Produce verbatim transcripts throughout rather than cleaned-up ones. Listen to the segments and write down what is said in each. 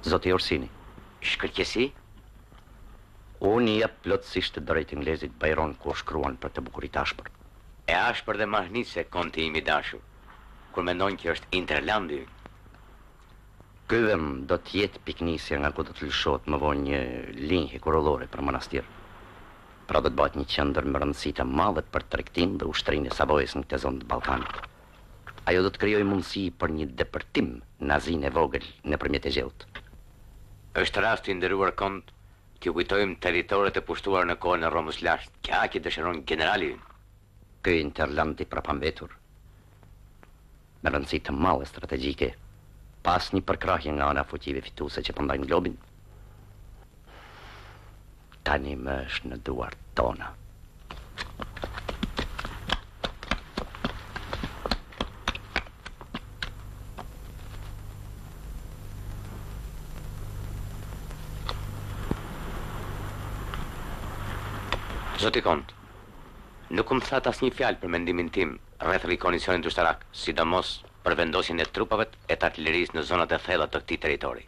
Zoti Orsini. Shkëlqesi? Unë jep plotësisht të drejt inglezit Byron kur shkruan për të bukurit ashpër. E ashpër dhe mahnitse, konti imi dashur, kur mendojnë që është Interlandi. Ky vëm do të jetë piknisja nga ku do të lëshohet më vonë një linjë kurorore për manastir. Pra do të bëhet një qendër me rëndësi të madhe për tregtim dhe ushtrinë e Savojës në këtë zonë të Ballkanit. Ajo do të krijojë mundësi për një depërtim nazin e vogël nëpërmjet Egjeut. Është rast i nderuar kont t'ju kujtojmë territoret e pushtuara në kohën e Romës lashtë. Kja që dëshiron generali. Ky Interland i prapambetur me rëndësi të madhe strategjike pas një përkrahje nga ana fuqive fituese që përndajnë globin, tani më është në duart tona. Zoti Kont, nuk më thatë asnjë fjalë për mendimin tim rreth rikognicionit ushtarak, sidomos për vendosjen e trupave e të artillerisë në zonat e thella të këtij territori.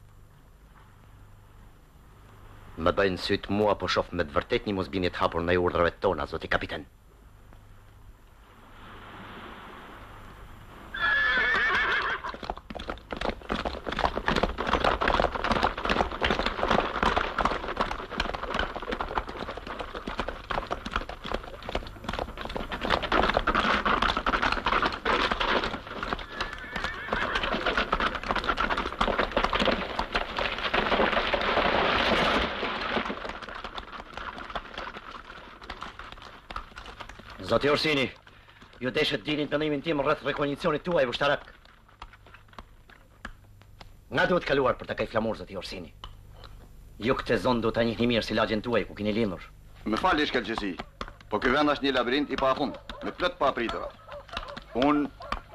Më bëjnë syt mua po shoh me të vërtet një mosbindje të hapur ndaj urdhrave tona, zoti kapiten. Zoti Orsini, ju deshet dini mendimin tim rreth rekognicionit tuaj ushtarak. Nga duhet kaluar për të kaj flamur, zoti Orsini? Ju këtë zonë duhet ta njihni mirë si lagjen tuaj ku keni lindur. Më falni shkëlqësi, po ky vend është një labirint i pafund, me plot pa apritura. Unë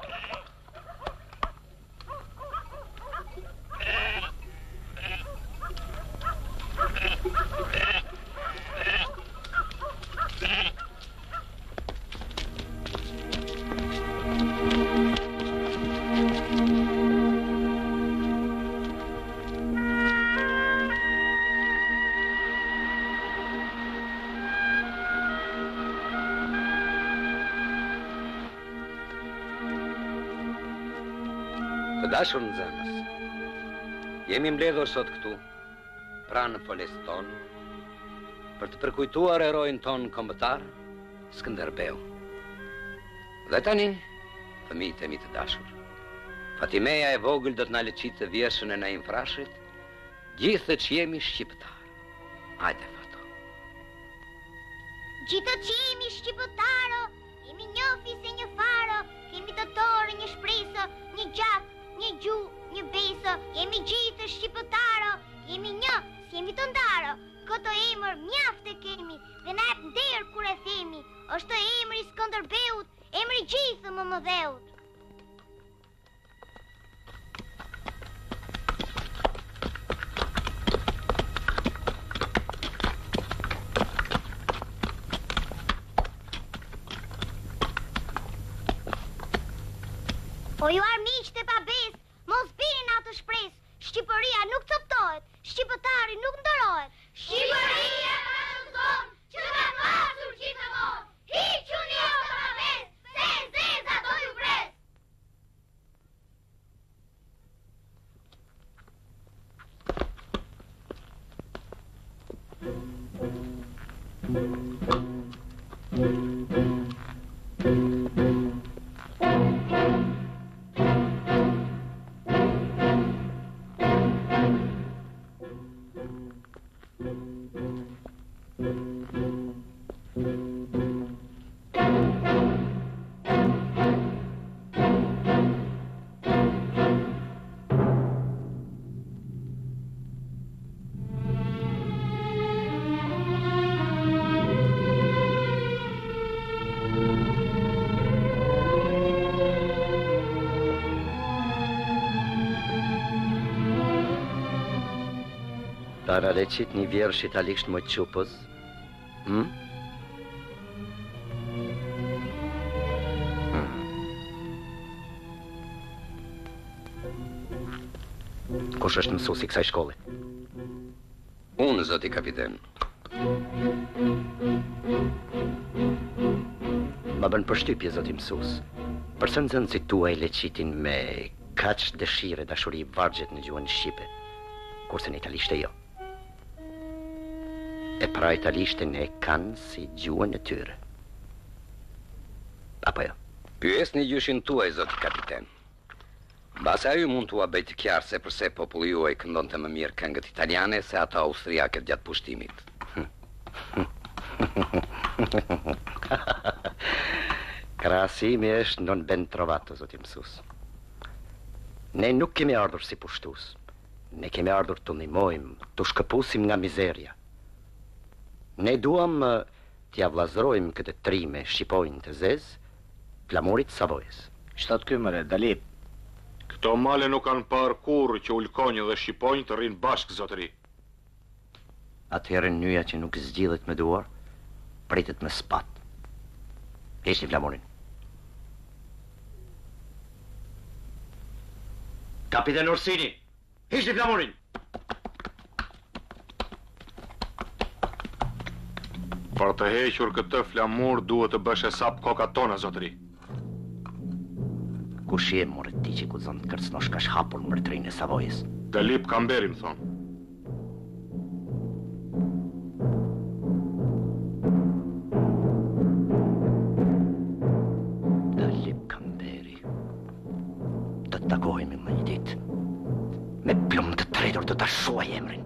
Dashur në zemës, jemi mbledhur sot këtu, pranë foles tonë, për të përkujtuar erojin tonë kombëtar, Skënderbeu. Dhe tani, fëmijët e mi të dashur, Fatimeja e vogël do të na leçitë të vjeshën e Naim Frashit, gjithë që jemi shqiptar. Hajde, Fato. Gjithë që jemi shqiptaro, jemi njofi se një faro, kemi të torë, një shpresë, një gjak, një gju, një beso, jemi gjithë shqiptaro, jemi një, si jemi të ndaro, këto emër mjaft e kemi, dhe na jep nder kur e themi, është emri Skënderbeut, emri gjithë më mëdheut. O ju armiqt e pabes, mos bini në atë shpres, Shqipëria nuk coptohet, shqiptari nuk ndërohet. Shqipëria ka shënton, që ka pasur gjithë në vonë, hiquni o të pabes, se zeza do ju pres. Para leqit një vjerë italisht më qupës, hm? Kush është mësuesi i kësaj shkolle? Unë, zoti kapiten. Ma bën përshtypje, zoti mësues. Përse nxënësit tuaj leqitin me kaq dëshire dashuri vargjet në gjuhën shqipe, kurse në italisht e jo. E pra italishten e kanë si gjuhën e tyre. Apo jo? Pyesni gjyshin tuaj, zoti kapiten. Mbase ju mund t'ua bëjt qartë se përse populli juaj këndonte më mirë këngët italiane se ato austriake gjatë pushtimit. Krahasimi është non ben trovato, zoti mësues. Ne nuk kemi ardhur si pushtues. Ne kemi ardhur të ndihmojmë, të shkëpusim nga mizeria. Ne duam t'ia vllazërojmë këtë trime shqipojnë të zez, flamurit Savojës. Shtot ky mëre, Dalip. Këto male nuk kanë parë kur që ulkonjë dhe shqiponjë të rinë bashkë, zotëri. Atëherë nyja që nuk zgjidhet me duar, pritet me spat. Hiqni flamurin. Kapiten Orsini, hiqni flamurin! Për të hequr këtë flamur duhet të bësh hesap kokat tona, zotëri. Kush je, more ti që ku zonë të kërcnosh ka shhapur mbretërinë e Savojës? Dalip Kamberi, më thonë. Dalip Kamberi. Do të takohemi më një ditë. Me plumë të tretur do ta shuaj emrin.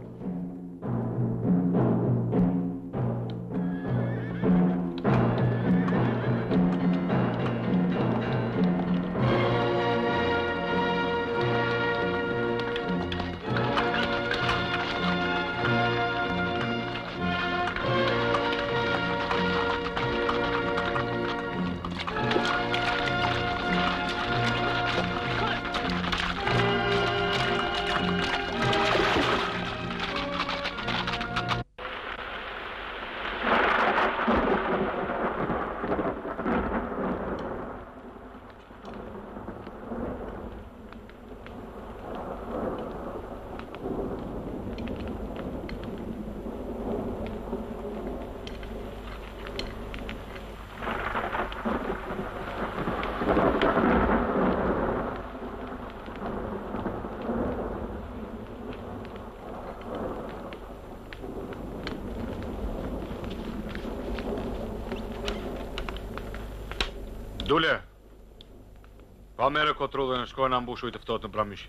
Dule, pa mere kotrullën e shkojnë ambushu i të ftohtë në pramish.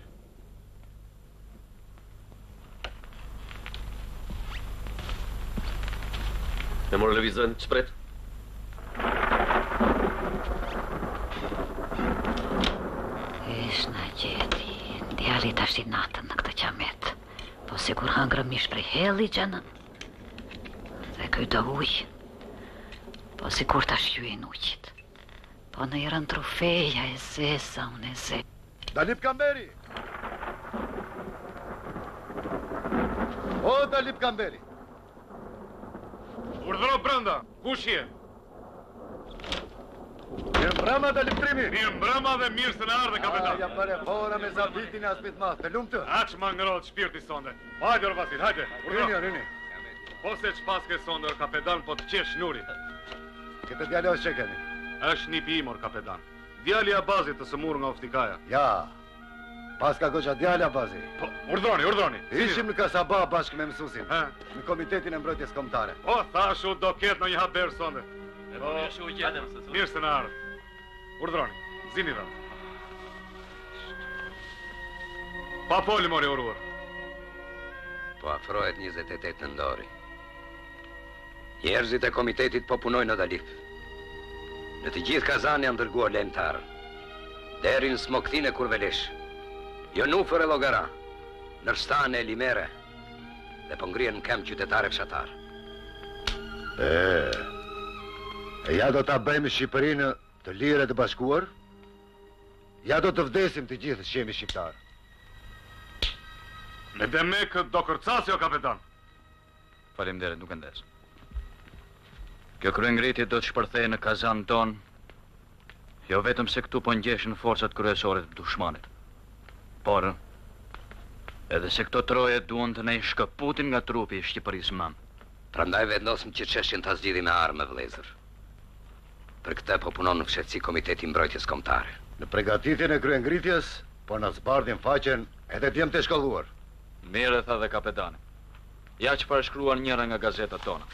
E morë lëvizën, shpret? Ish në gjeti, djali të ashti natën në këtë qamet, po sigur hangrë mish prej heli gjenën. Dhe këj do uj, po sigur të ashjuin ujqit. Po në i rënë trofeja e zesa, unë e ze. Dalip Kamberi! O, Dalip Kamberi! Urdhëro brenda, kush je? Mirë mbrëma, Dalip Trimi! Mirë mbrëma dhe mirë se në ardhe, kapetan. Ja pare fora me zabitin e asmit ma, të lumë të. Aq ma ngrot shpirti sonde. Hajde, orë Vasil, hajde. Rini, rini. Po se që paske sonde, orë kapetan, po të qesh nuri. Këtë djale është që keni? është një pimor, kapetan. Djali Abazit të sëmur nga oftikaja. Ja, pas ka goqa djali Abazi. Po, urdhoni, urdhoni. Ishim në Kasaba bashkë me mësusin, Ha? në komitetin e mbrojtjes kombëtare. O, thashu do ketë në një haber sonde. Po, shu i gjetëm se Mirë se në ardhë. Urdhroni, zini dhe. Pa poli mori uruar. Po afrohet njëzet e tetë nëndori. Njerëzit e komitetit po punojnë në Dalip. Në të gjithë Kazan janë dërguar lejmëtarë. Deri në Smoktin e Kurvelesh. Jonufër e Llogara, Nërstan e Limere, dhe po ngrien në kem qytetare fshatar. E, e ja do ta bëjmë Shqipërinë të lirë e të bashkuar? Ja do të vdesim të gjithë që jemi shqiptarë. Me demek do kërcasi o kapetan. Faleminderit, nuk e ndes. Kjo kryengritje do të shpërthejë në Kazan ton, jo vetëm se këtu po ngjeshën forcat kryesore të dushmanit, por Edhe se këto troje duan të ne shkëputin nga trupi i Shqipërisë mam. Prandaj vendosim që çështjen ta zgjidhim me armë, vëllezër. Për këtë po punon në fshehtësi Komiteti i Mbrojtjes Kombëtare. Në përgatitjen e kryengritjes, po na zbardhin faqen edhe djem të shkolluar. Mirë tha dhe kapetani. Ja që parashkruan njëra nga gazetat tona.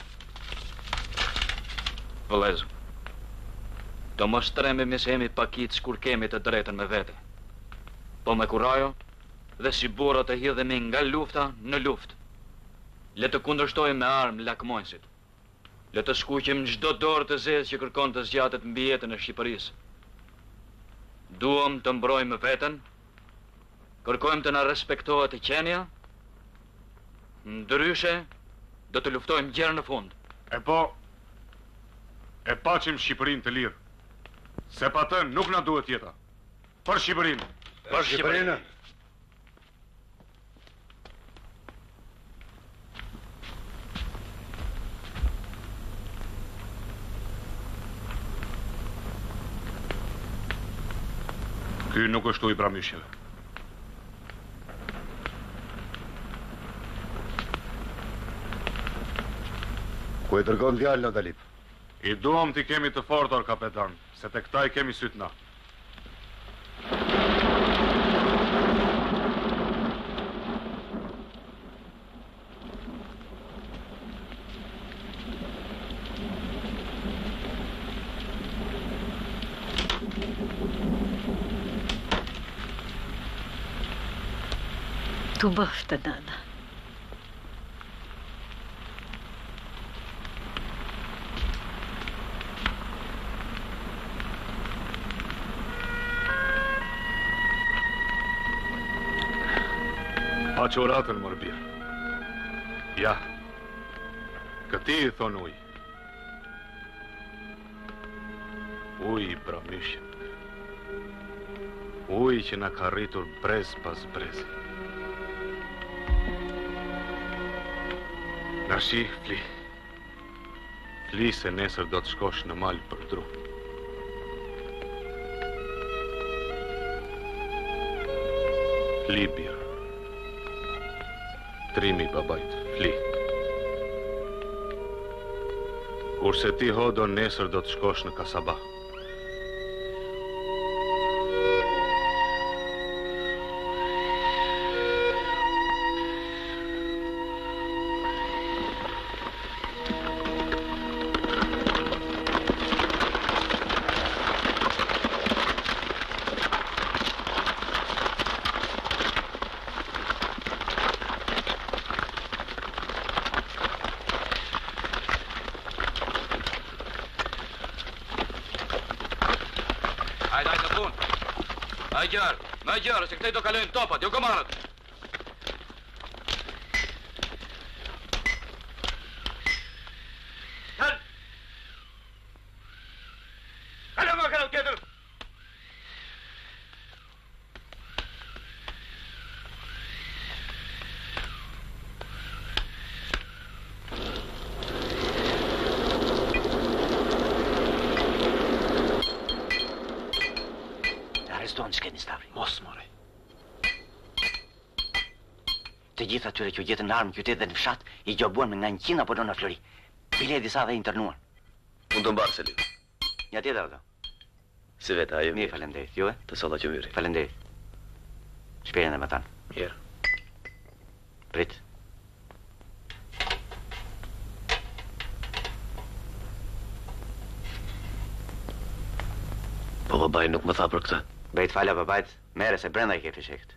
Vëllezër, do mos trembemi se jemi pakicë kur kemi të drejtën me vete. Po me kurajo dhe si burra të hidhemi nga lufta në luftë. Le të kundërshtojmë me armë lakmojnësit. Le të skuqim çdo dorë të zezë që kërkon të zgjatet mbi jetën e Shqipërisë. Duam të mbrojmë veten, kërkojmë të na respektohet e qenia, ndryshe do të luftojmë gjerë në fund. E po, e paqim Shqipërinë të lirë, se pa të nuk na duhet jeta. Për Shqipërinë. Për Shqipërinë. Ky nuk është ujë pramyshjeve. Ku e dërgon djalin o Dalip? I duam t'i kemi të fortur, kapetan, se te këta i kemi syt na. Tu bëftë, nana. Pa qoratën, mërë birë. Ja, këti i thonë uj. Uj i pramyshjet. Uj që na ka rritur brez pas brezi. Nashi, fli. Fli se nesër do të shkosh në mal për dru. Fli, birë. Trimi babajt, fli. Kurse ti hodo nesër do të shkosh në Kasaba. Ma gjarë, ma gjarë, se këtej do kalojnë topat, jo gomarët. Kalë! Kalë ma kalë tjetër! Arrestohen s'keni Stavri. Mos, more. Të gjithë atyre që u gjetën në armë qytet dhe në fshat, i gjobuan me nga një qina apo në Flori. Bile disa dhe internuan. Unë të mbarë, Selim. Një tjetër ato. Si vetë, ajo. Mirë, falenderit. Jo, e? Të solla që myri. Falenderit. Shpejën e më tanë. Mirë. Prit. Po babaj nuk më tha për këtë. Bejt falja babajt, mere se brenda i ke fishekt.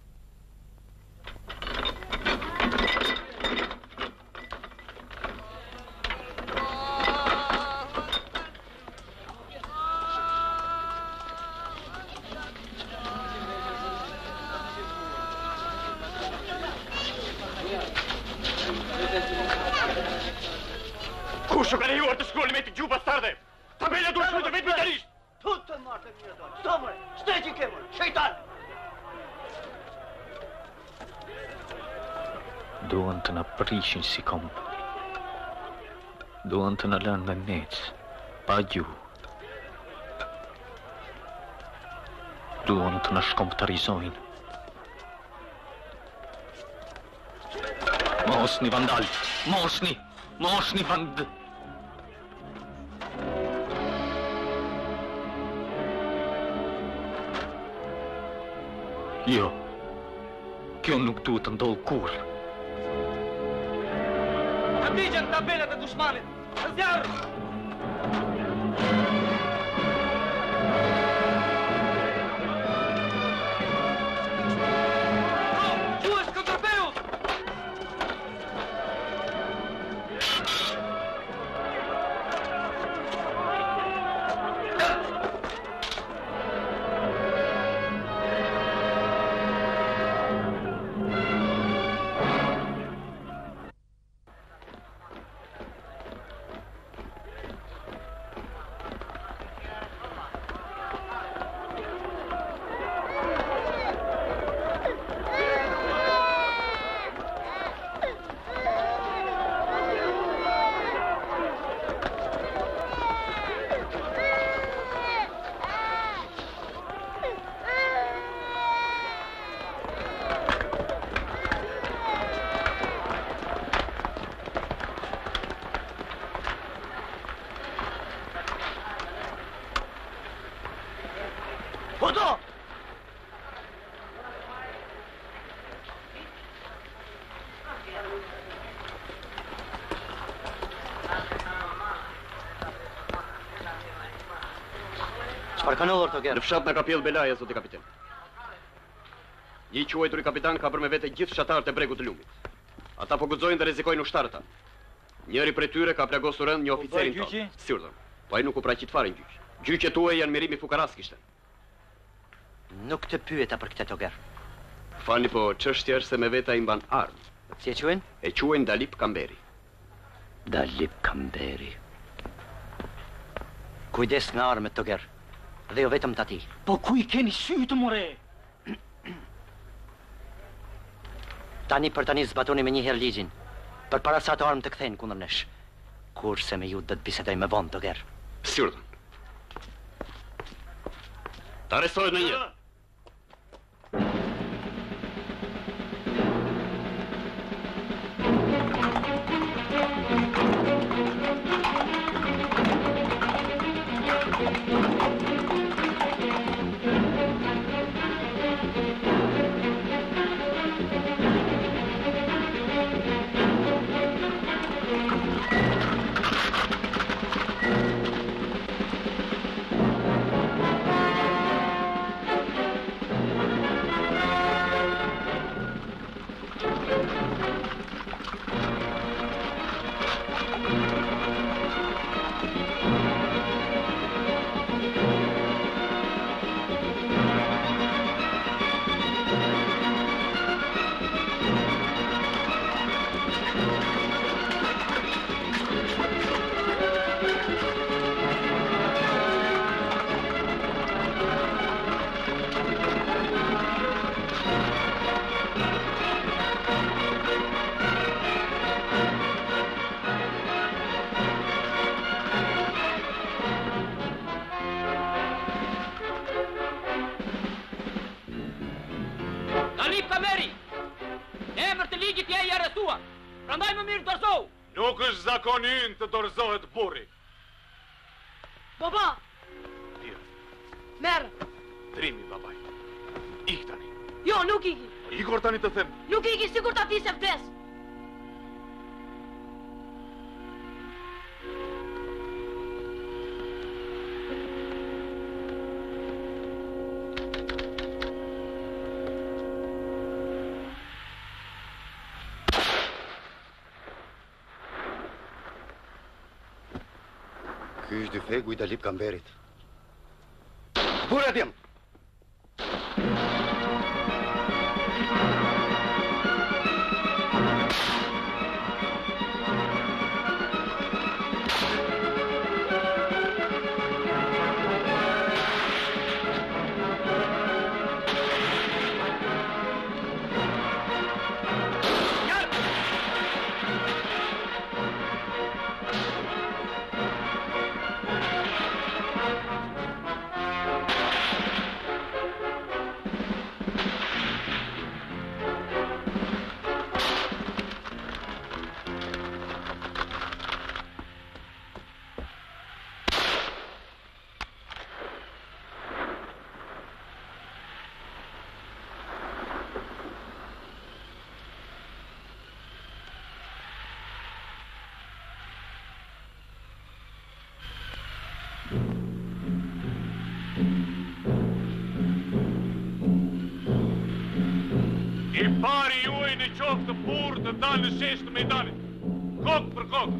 Kush u ka lejuar të shkruani me të gjuhë bastarde? Tabela duhet shkruajtur vetëm italisht. Tutë të martë e mjë dojë. Sto mëre, shteqi ke mëre, shejtan! Duan të na prishin si komp. Duan të na lënë me mecë, pa gjuhë. Duan të na shkomptarizojnë. Mosni vandal, mosni, mosni vand. Jo, kjo nuk duhet të ndodhë kur. Të digjen tabelat e dushmanit, në zjarë! Çfarë ka ndodhur Toger? Në fshat na ka pjell belaja, zoti kapiten. Një i quajturi kapitan ka bërë me vete gjithë fshatarët e bregut të lumit. Ata po guxojnë dhe rrezikojnë ushtarët. Njëri prej tyre ka plagosur rënd një oficerin tonë. Surdhën. Po ai nuk u praqit fare në gjyq. Gjyqet tuaja janë merimi fukaras kishte. Nuk të pyeta për këtë Toger. Falni, po çështja është se me vete ai mban armë. Si e quajnë? E quajnë Dalip Kamberi. Dalip Kamberi. Kujdes me armët Toger. Dhe jo vetëm të ati. Po ku i keni sytë, more? Tani për tani zbatoni me njëherë ligjin, për para sa të armë të kthejnë kundër nesh. Kurse me ju dhe të bisedoj me vonë, Toger. Surdhën. Të arrestohet në një. Dalip Kamberi, në emër të ligjit je i arrestuar. Prandaj më mirë dorëzohu. Nuk është zakoni ynë të dorëzohet burri. Baba! Tira. Merë! Drimi, babaj. Ik tani. Jo, nuk iki. Ikor tani të them. Nuk iki, sigur ta ti se vdes. Ky është dyfegu i Dalip Kamberit. Burë atjem! I pari juaj në qoftë të burë të dalë në shesh të mejdanit. Kokë për kokë.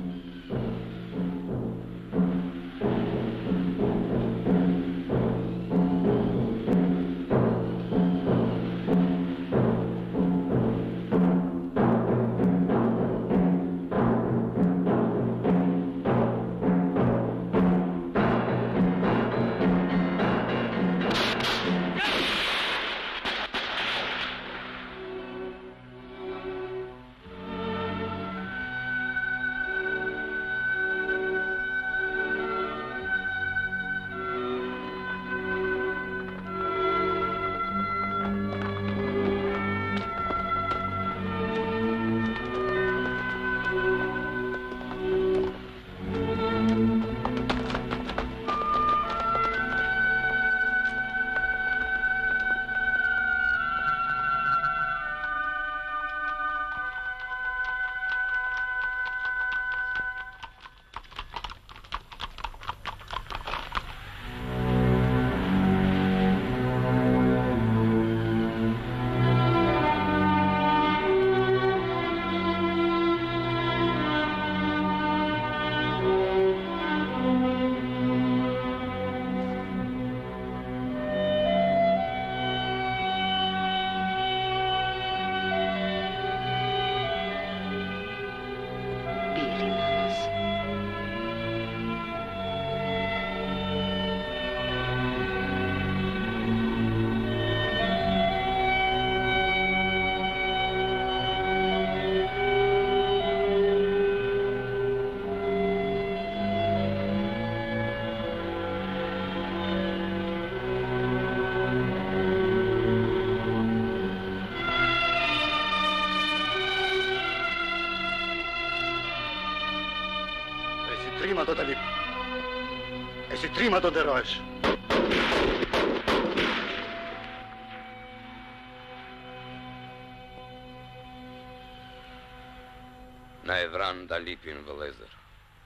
Trima do të lip. E si trima do të nderohesh. Na e vran Dalipin vëllezër.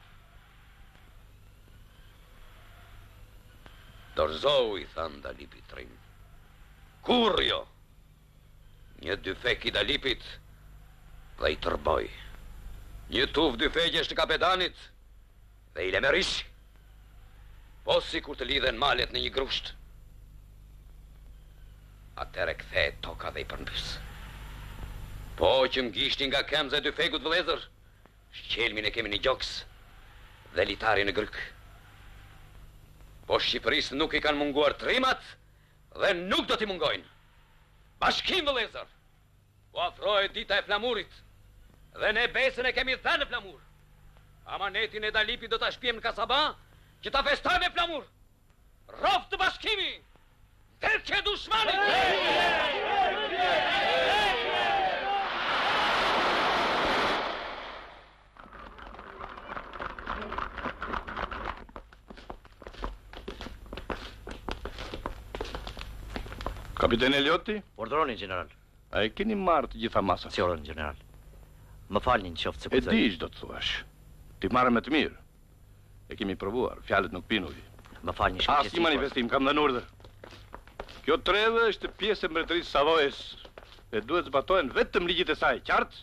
Dorzohu, i than Dalipi Trim. Kur jo? Një dyfek i Dalipit dhe i tërboj. Një tuf dyfegjesh të kapetanit dhe i lemerish, po si kur të lidhen malet në një grusht. Atere kthe toka dhe i përmbys. Po që më gishti nga kemze dy fegut vëllezër, shqelmin e kemi një gjoks dhe litari në gryk. Po Shqipërisë nuk i kanë munguar trimat dhe nuk do t'i mungojnë. Bashkim vëllezër, po afrohet dita e flamurit dhe ne besën e kemi dhënë në flamur. Amanetin e Dalipit do t'a shpjem në Kasaba që t'a festojmë me flamur. Roft të bashkimi! Derke dushmanit! Kapiten Elioti? Ordroni, general. A e keni marrë të gjitha masat? Si ordon, general. Më falni në qoftë se po. E di ç'do të thuash. Ti marrë me të mirë. E kemi provuar, fjalët nuk pinë uji. Më falni shkëlqyesi. Asnjë manifestim, kam dhënë urdhër. Kjo treve është pjesë e mbretërisë Savojës e duhet zbatohen vetëm ligjit e saj, qartë?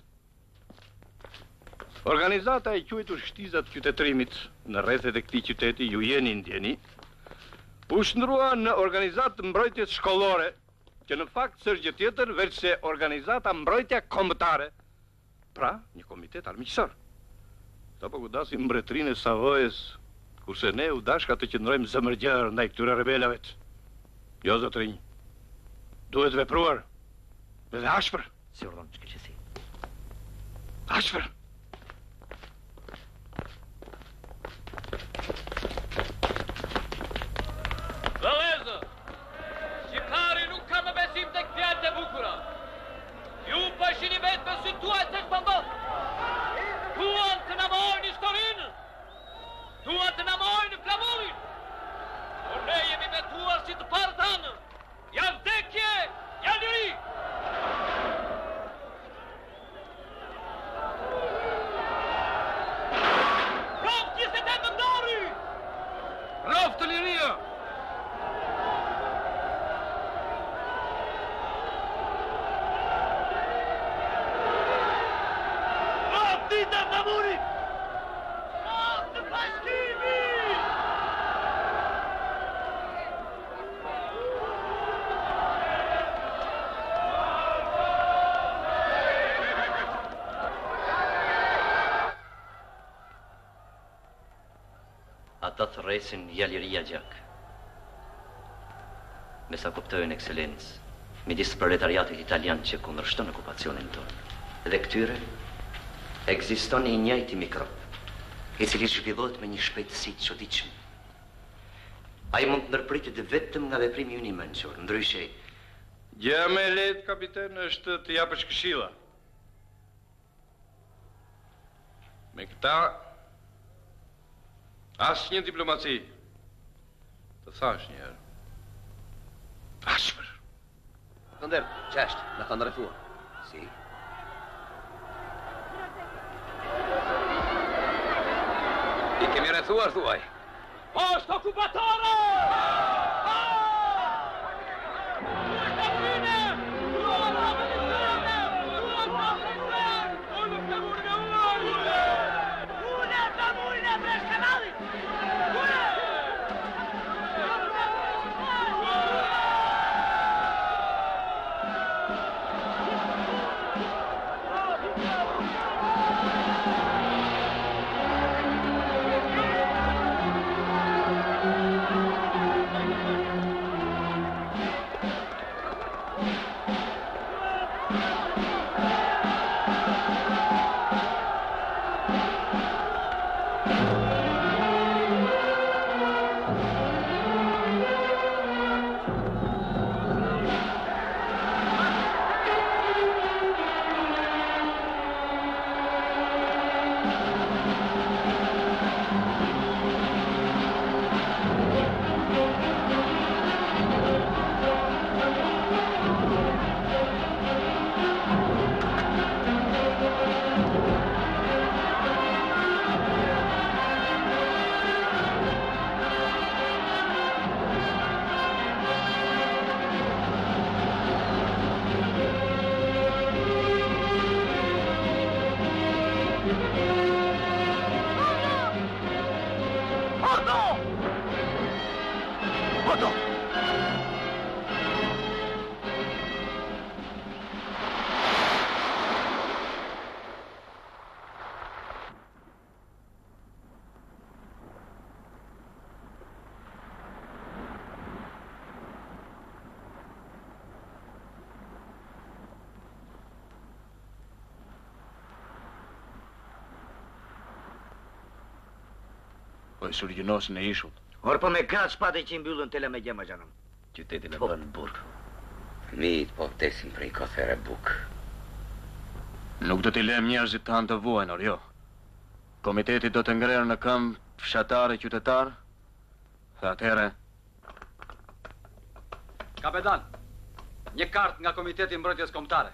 Organizata e quajtur Shtizat Qytetërimit në rrethet e këtij qyteti ju jeni ndjeni. U shndrua në organizatë mbrojtjes shkollore, që në fakt s'është gjë tjetër veç se organizata mbrojtja kombëtare. Pra, një komitet armiqësor. Sa po kudasim mbretërinë e Savojës, kurse ne u dashka të qëndrojmë zëmërgjër ndaj këtyre rebelave. Jo, zotrinj. Duhet vepruar. Dhe ashpër. Si ordon shkëlqyesi. Ashpër. Vëllezër, shqiptari nuk ka më besim tek fjalët e bukura. Ju po shihni vetë me sy tuaj se ç'po ndodh. Duan të na marrin historinë. Duan të na marrin flamurin. Por ne jemi vetuar si të parë. Ja vdekje, ja liri. Roft njëzet e nëndori! Roft të liria! ata të rresin jaliria gjak. Me sa kuptojnë ekselencë, midis proletariatit italian që kundërshton okupacionin tonë. Dhe këtyre ekziston një njëjti mikrop, i cili zhvillohet me një shpejtësi të çuditshme. Ai mund të ndërpritet vetëm nga veprimi i një mençur, ndryshe. Gjëja më e lehtë, kapiten, është të japësh këshilla. Me këta asnjë diplomaci. Të thash një herë. Ashpër. Kënder, qeshtë, në kanë rrethuar. Si? I kemi rrethuar, thuaj. Posto occupatore! Po e surgjinosin e ishut. Or po me kaç shpate që i mbyllën tele me gjema xhanëm. Qytetin e bën burg. Fëmijët po vdesin prej kothere buk. Nuk do t'i lem njerëzit të hanë të vuajnë, or jo. Komiteti do të ngrerë në këmbë fshatarë qytetar, dhe atëhere... Kapetan, një kartë nga Komiteti Mbrojtjes Kombëtare.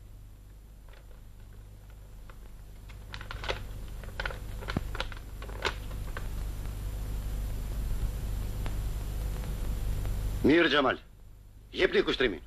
Mirë, Gjamal. Jepni kushtrimin.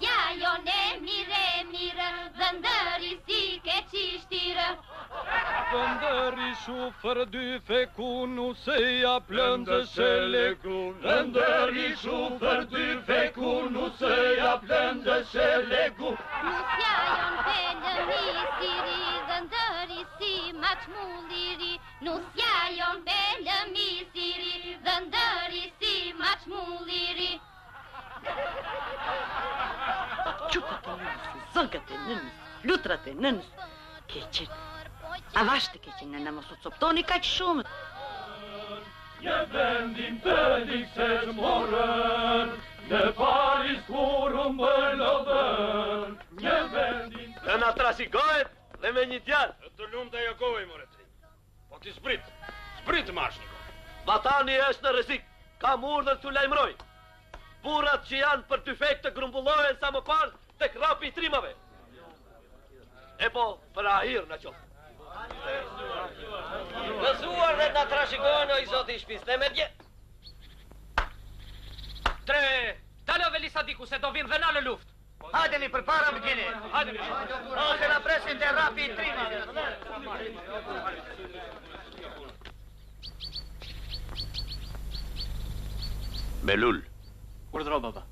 Mire, mire, zëndëri si ke qishtirë. vëndëri shufër dy feku nuseja plëndësheleku. Vëndëri shufër dy feku nuseja plëndësheleku. Nusja jon pelëmi siri, vëndëri si maqmulliri. Nusja jon pelëmi siri, vëndëri si maqmulliri. Qukat e nënës, zëngët e nënës, lutrat e nënës, keqen. Avashtë keqen në në mos u coptoni kaq shumët. Një vendin të dikse që morën, në Paris kurën më lodhën. Një vendin të... Në nga trashikohet dhe me një djarë. E të lumë të jakovej, more tri. Po ti zbrit, zbrit Mashniko. Vatani është në rrezik, kam urdhër t'u lajmëroj. Burrat që janë për tyfek të grumbullohen sa më parë të krapi i trimave. E po, për ahir në qofë. Gëzuar dhe nga trashikohen o i zoti i shpis, ne me dje. Tre, talo Velisa Diku se do vinë dhe na në luft. Hajdeni për para më gjeni. Hajdeni. O, se na presin të rapi i trimave. Belul. Urdhro, baba.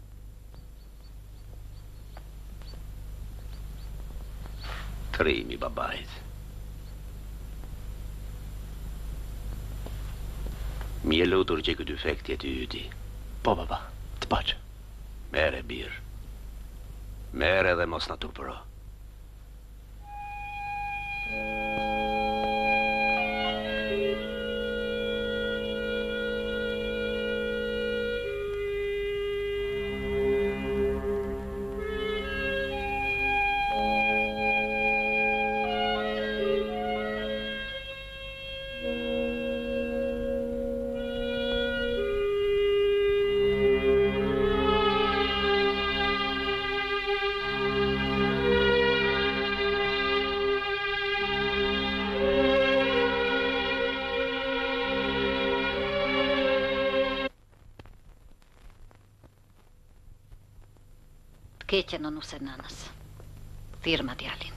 Trimi babait. Mi e lutur që këtë efekt jetë i yti. Po, baba, të paqë. Mere, birë. Mere dhe mos në turpëro. Keqen në nuse nënës. Thirma djalin.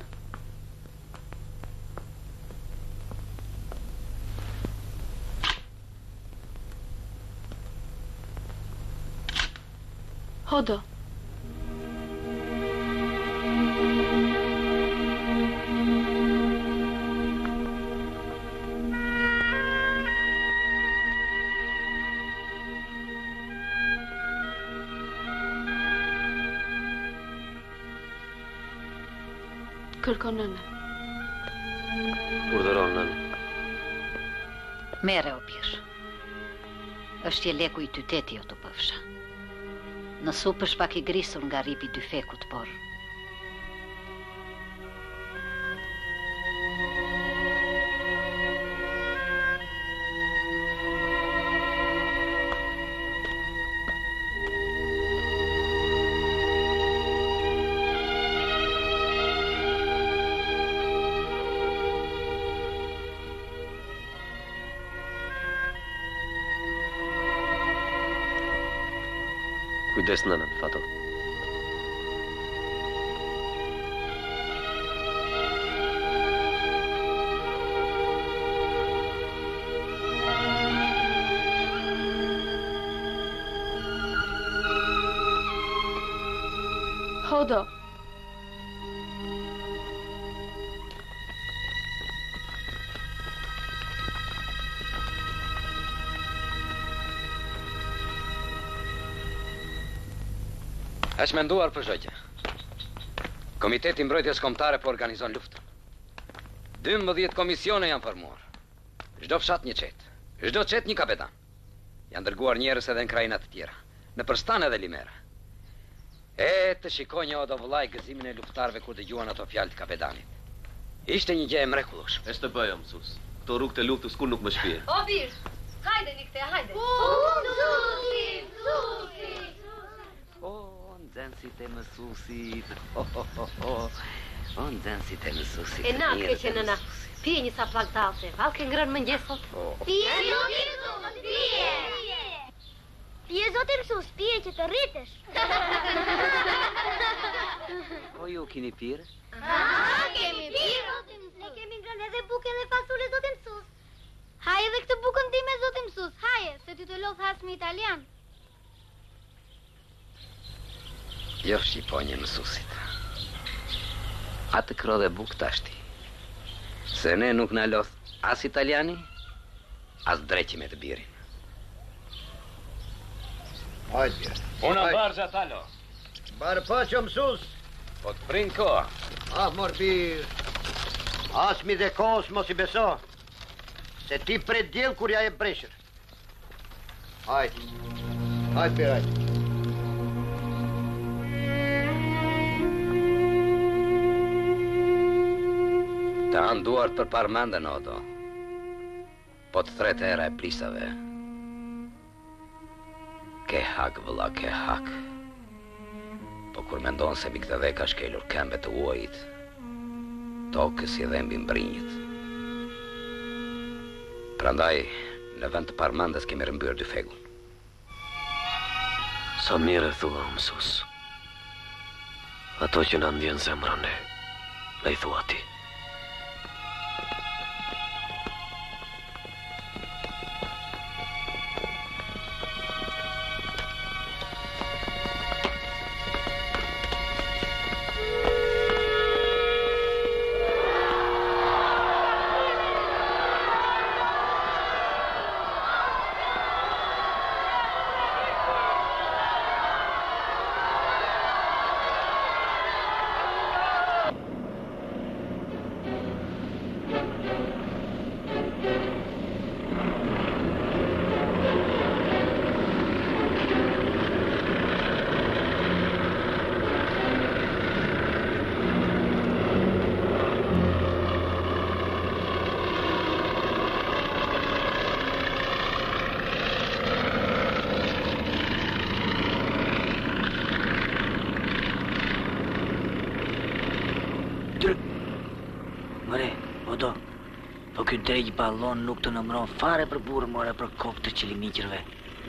Hodo. Kërkon nënë. Urdhëron nënë. Mere o birë. Është je leku i tyteti o të pëfsha. Në supë është pak i grisur nga ripi dy fekut, por... Kujdes nënën, Fato. Hodo. Është menduar për shëgjë. Komiteti Mbrojtjes Kombëtare po organizon luftën. dymbëdhjetë komisione janë formuar. Çdo fshat një çet, çdo çet një kapetan. Janë dërguar njerëz edhe në krajina të tjera, në Përstan edhe Limera. E të shikoj një odo vëllai gëzimin e luftarëve kur dëgjuan ato fjalë të kapetanit. Ishte një gjë e mrekullueshme. Është të bëja, mësues. Këto rrugë të luftës kur nuk më shpije. O bir, hajdeni këte, hajde. Mësusi, mësusi. O, nxënësit e mësuesit. Ho, ho, ho, ho. O, nxënësit e mësuesit. E na keqe nëna. Pije një sa plak talse. Valke ngrën mëngjes sot. Pije, zoti mësues, pije. Pije, zoti mësues, pije që të rritesh. Po ju keni pirë? Ha, kemi pirë. Ne kemi ngrënë edhe bukën Jo shqiponje mësusit. Atë kro dhe buk tashti. Se ne nuk na loth as italiani, as dreqi me të birin. Hajde. Una barza talo. Barë pa që mësus. Po të prind koha. Ah, mor bir. Asmi dhe kohës mos i beso. Se ti pret djel kur ja e breshër. Hajde. Hajde, për hajde. Të anduart për parmenden, Odo. Po të thret era e plisave. Ke hak, vëlla, ke hak. Po kur mendon se mi këtë dhe ka shkelur kembe të uajit, tokës i dhembi mbrinjit. Prandaj, në vend të parmendes kemi rëmbyrë dy fegun. Sa mire thua, mësus. Ato që në ndjen zemra ne, me i thua ti. Ky drejt ballon nuk të nëmron fare për burë, more për kokë të qilimiqërve.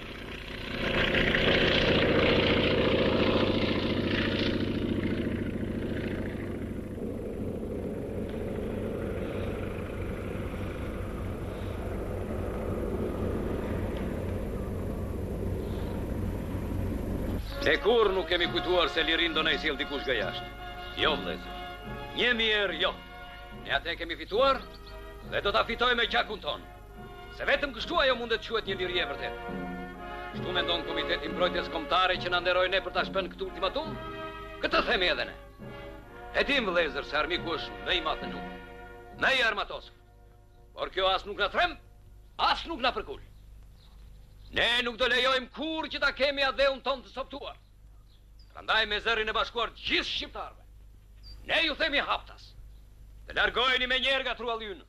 Ne kur nuk kemi kujtuar se lirin do ne i sjell dikush nga jashtë. Jo, vëllezër. Një mirë, jo. Ne atë kemi fituar, dhe do ta fitoj me gjakun ton. Se vetëm kështu ajo mundet quhet një liri e vërtet. Kështu mendon Komiteti i Mbrojtjes Kombëtare që na nderoi ne për ta shpën këtë ultimatum? Këtë themi edhe ne. E dim vëllezër se armiku është më i madh në numër. Më i armatosur. Por kjo as nuk na trem, as nuk na përkul. Ne nuk do lejojmë kur që ta kemi adheun ton të soptuar. Prandaj me zërin e bashkuar gjithë shqiptarëve. Ne ju themi haptas. Të largoheni me njerë nga truallynë.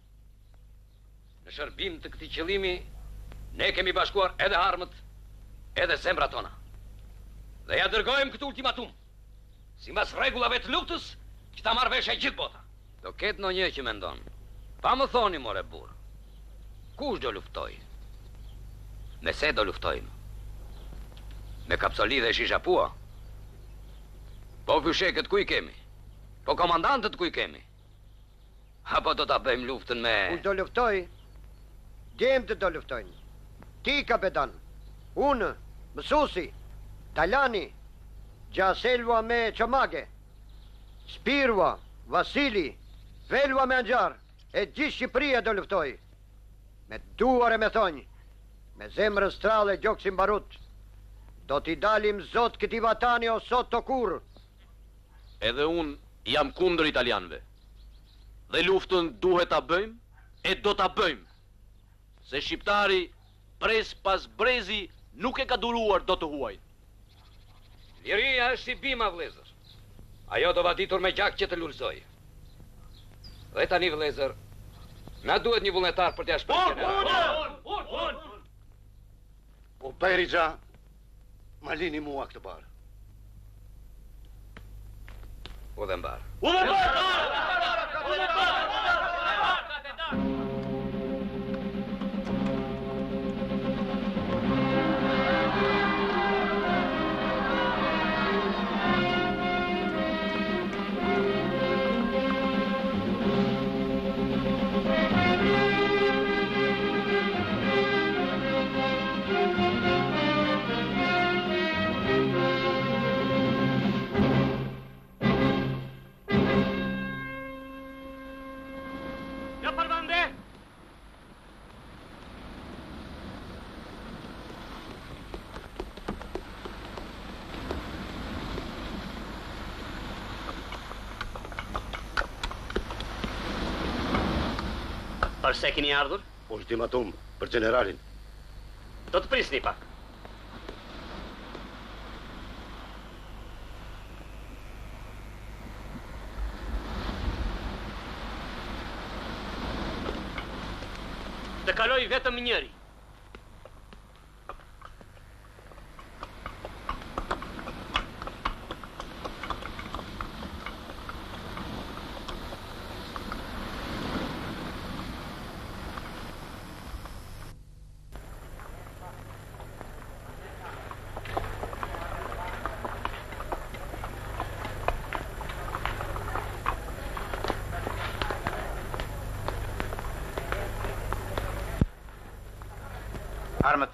Në shërbim të këtij qëllimi, ne kemi bashkuar edhe armët, edhe zemrat tona. Dhe ja dërgojmë këtë ultimatum, sipas rregullave të luftës, që ta marrë vesh e gjithë bota. Do ketë ndonjë që mendon. Pa më thoni, more burr. Kush do luftoj? Me se do luftojmë? Me Kapsoli dhe Shishapua? Po fyshekët ku i kemi? Po komandantët ku i kemi? Apo do ta bëjmë luftën me... Kush do luftoj? Djemtë do luftojnë. Ti, kapetan. Unë, mësusi, Talani, Gjaselva me Qomage, Spirua, Vasili, Velva me Anxhar, e gjithë Shqipëria do luftoj. Me duar e me thonjë, me zemrën strale gjoksin barut. Do t'i dalim zot këti vatani o sot të kur. Edhe unë jam kundër italianëve. Dhe luftën duhet ta bëjmë, e do ta bëjmë. Se shqiptari, pres pas brezi, nuk e ka duruar do të huaj. Liria është si bima, vëllezër. Ajo do vaditur me gjak që të lulëzoj. Dhe tani, vëllezër, na duhet një vullnetar për t'ia shpërthyer. Unë, unë, unë. Po Berixha, ma lini mua këtë barë. U dhe mbarë. U dhe mbarë! Përse keni ardhur? Ultimatum për generalin. Do të prisni pak. Të kaloj vetëm njëri. Armët.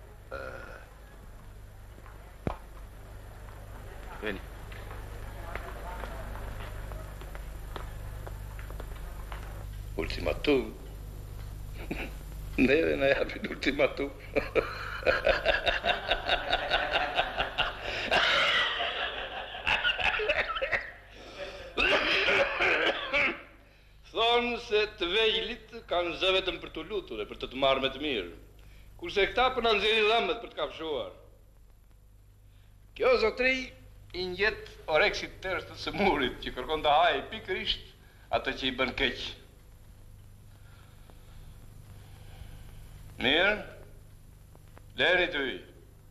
Veni. Ultimatum? Neve na japin ultimatum. Thonë se të vejlit kanë zë vetëm për të lutur e për të të marrë me të mirë. Kurse këta për në nxjerrin dhëmbët për të kafshuar. Kjo zotri i njet oreksit tërës të sëmurit që kërkon të hajë pikërisht atë që i bën keq. Mirë, leni të hyj.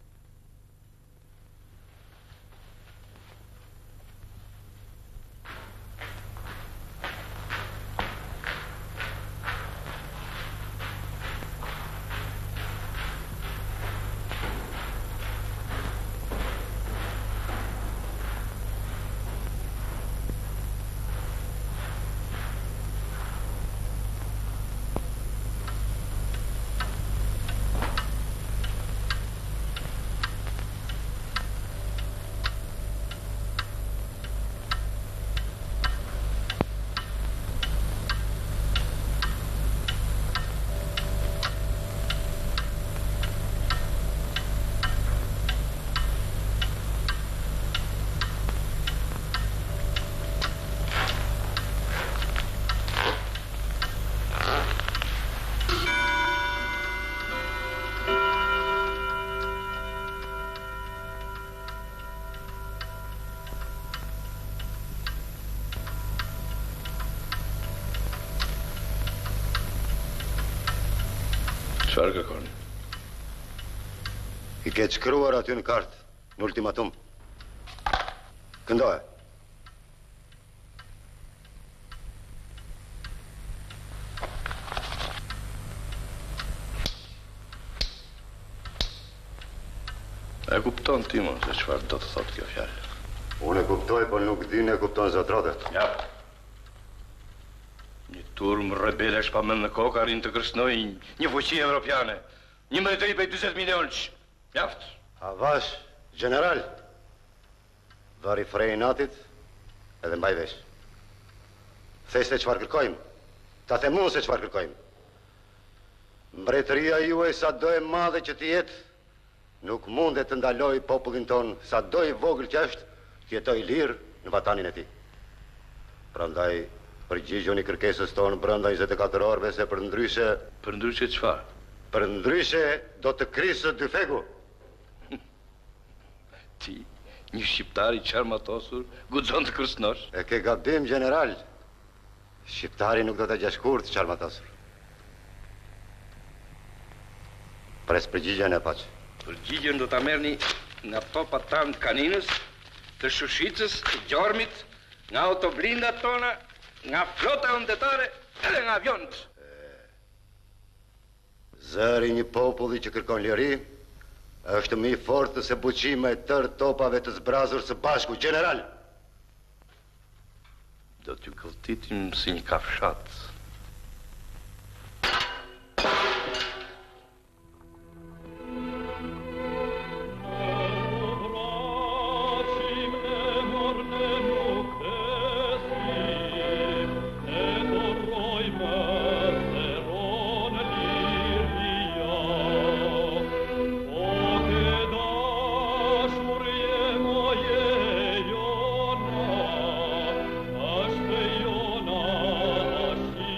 Çfarë kërkoni? I ke shkruar aty në kartë, në ultimatum. Këndoje. E kupton ti më se çfarë do të thotë kjo fjalë? Unë e kuptoj, por nuk di ne kupton zotrotet. Ja. Një turm rebelesh pa mend në kokë arrin të kërcënoj një fuqi evropiane. Një mbretëri prej dyzet milionësh. Mjaft. Avash, general. Vari frej natit edhe mbaj vesh. Thej se çfarë kërkojmë. Ta themun se çfarë kërkojmë. Mbretëria juaj sa do e madhe që të jetë, nuk mundet të ndaloj popullin ton sa do i vogël që është, të jetoj lirë në vatanin e tij. Prandaj përgjigjoni kërkesës tonë brenda njëzet e katër orëve se për ndryshe... Për ndryshe çfarë? Për ndryshe do të krisë dy fegu. Ti, një shqiptar i qarmatosur, guxon të kërcënosh? E ke gabim, general. Shqiptari nuk do të gjashkurt qarmatosur. Pres përgjigjen e paq. Përgjigjen do ta merrni nga topat tanë të kaninës, të Shushicës, të Gjormit, nga autoblindat tona, nga flota undetare edhe nga avionët. Zëri një populli që kërkon liri është më i fortë se buqime e tërë topave të zbrazur së bashku, general. Do t'ju këlltitim si një kafshat. Ashte jona, ashte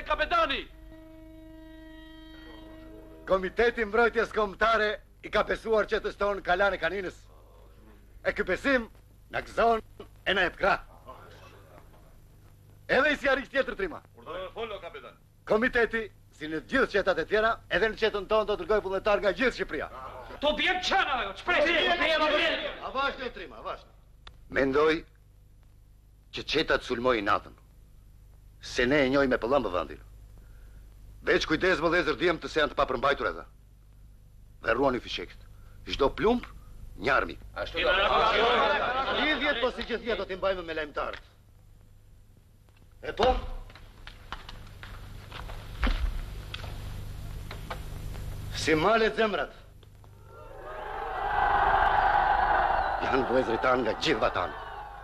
ishte kapetani! Komiteti Mbrojtjes Kombëtare i ka besuar qetës tonë Kalan e Kaninës. E ky besim na gëzon e na jep krah. Edhe i sjarik tjetër trima. Follo, kapitan. Komiteti, si në gjithë qetat e tjera, edhe në qetën tonë do të dërgoj vullnetar nga gjithë Shqipëria. To bjem qana, jo, çpresi. Avashtë trima, avashtë. Mendoj që qetat sulmojnë natën, se ne e njoj me pëllam vëndin. Veç kujdes vëllezër djem të se janë të papërmbajtur edhe. Dhe ruani fishekët. Çdo plumb, një armik. Ashtu do të. Lidhjet po si gjithjet do t'i mbajmë me lajmëtarët. E po? Si malet zemrat. Janë vëllezërit tanë nga gjithë vatanë.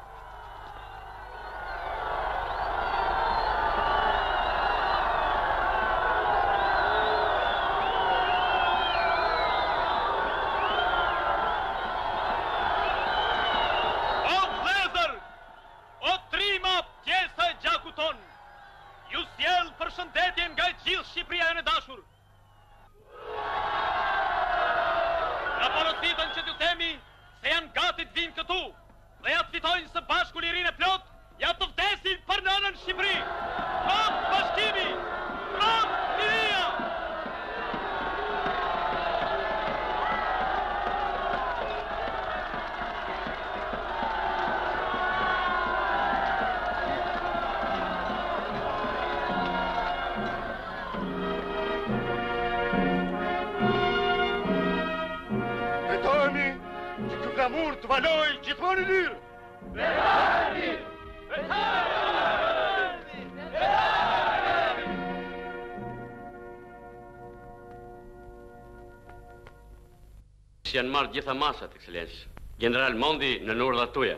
Janë marrë gjitha masat, ekselencë. General Mondi në urdhrat tuaja.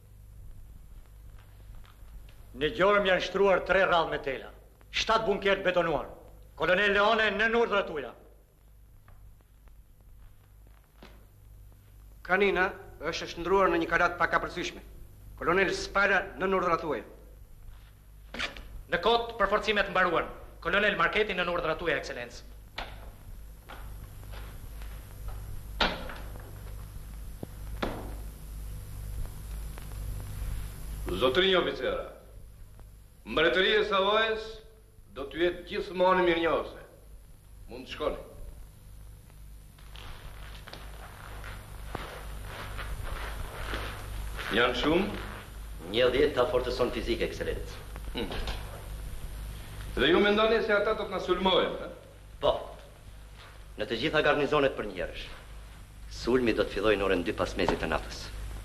Në gjorëm janë shtruar tre radhë me tela. Shtatë bunker të betonuar. Kolonel Leone në urdhrat tuaja. Kanina është shndruar në një karat pak kapërcyeshme. Kolonel Spara në urdhrat tuaja. Në kot përforcimet mbaruan. Kolonel Marketi në urdhrat tuaja, ekselencë. Zotrinj oficera, mbretëria e Savojës do t'ju jetë gjithmonë mirënjohëse. Mund të shkoni. Janë shumë? Një dhjetë ta fortëson fizike, ekselencë. Hmm. Dhe ju mendoni se ata do të na sulmojnë, a? Po. Në të gjitha garnizonet për njerësh. Sulmi do të fillojë në orën dy pas mezit të natës.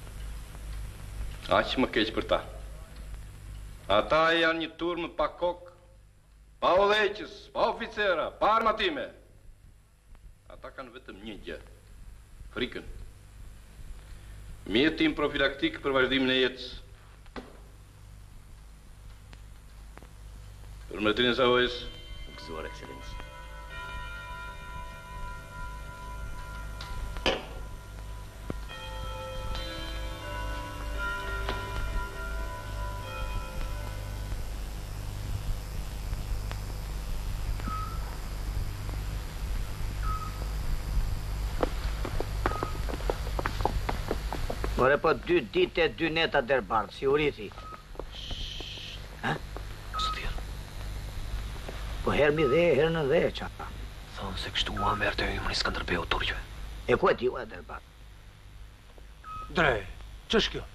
Aq më keq për ta. Ata janë një turmë pa kokë, pa udhëheqës, pa oficera, pa armatime. Ata kanë vetëm një gjë, frikën. Mjetim profilaktik për vazhdimin e jetës. Për mbretërinë e Savojës. Gëzuar, ekselencë. Ore, po dy ditë e dy neta derbardh, si u rriti. Ha? Mos u thirr. Po herë mi dhe, herë në dhe, qa. Thonë se kështu u amerte emri Skënderbeu turqve. E ku e ti u e derbardh? Dre, ç'është kjo?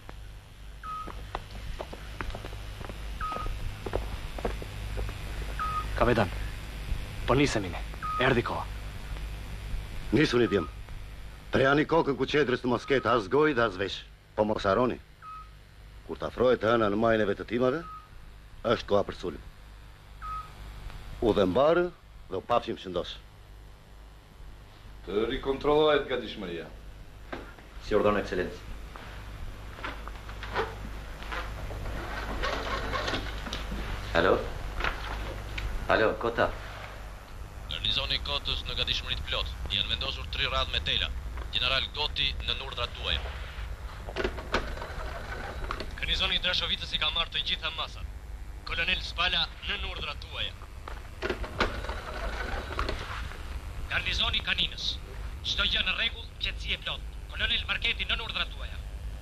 Kapitan, po nisemi ne. Erdhi koha. Nisuni djem. Trejani kokën ku qedrës të mos ketë as gojë dhe as vesh. Po mos haroni. Kur të afrohet hëna në majneve të timave, është koha për sulm. U dhe mbarë dhe u pafshim shëndos. Të rikontrollohet gatishmëria. Si ordon, ekselencë. Alo? Alo, kota. Garnizoni kotës në gatishmëri të plot. Janë vendosur tri radhë me tela. General Goti në urdhrat tuaja. Garnizoni i Drashovicës i ka marrë të gjitha masat. Kolonel Spala në urdhrat tuaja. Garnizoni kaninës. Çdo gjë në rregull, qetësi e plot. Kolonel Marketi nën urdhrat tuaja.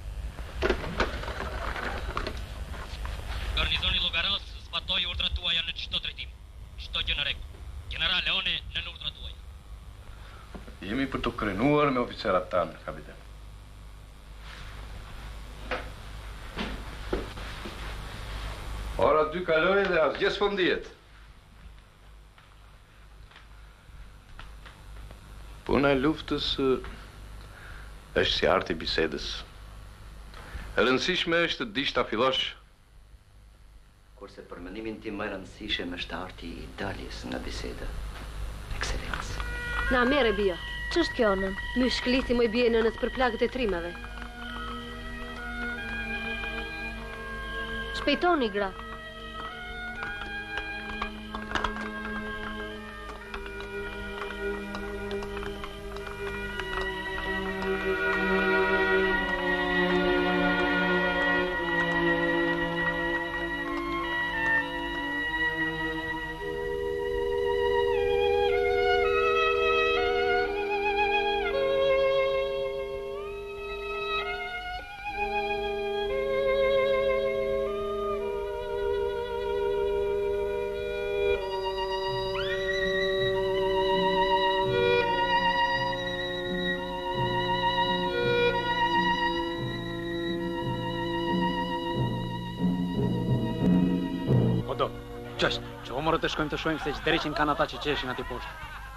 Garnizoni Llogaras zbatoi urdhrat tuaja në çdo drejtim. Çdo gjë në rregull. General Leone nën urdhrat tuaja. Jemi për të krenuar me oficerat tanë, kapiten. Ora dy kaloi dhe asgjë s'po ndihet. Puna e luftës është si arti i bisedës. E rëndësishme është të dish ta fillosh. Kurse për mendimin tim më e rëndësishëm është arti i daljes nga biseda. Ekselencë. Na mere bia. Ç'është kjo nën? My shkliti më i bie nënës për plagët e trimave. Shpejtoni, gra. Morë të shkojmë të shohim se ç'dreqin kanë ata që qeshin aty poshtë.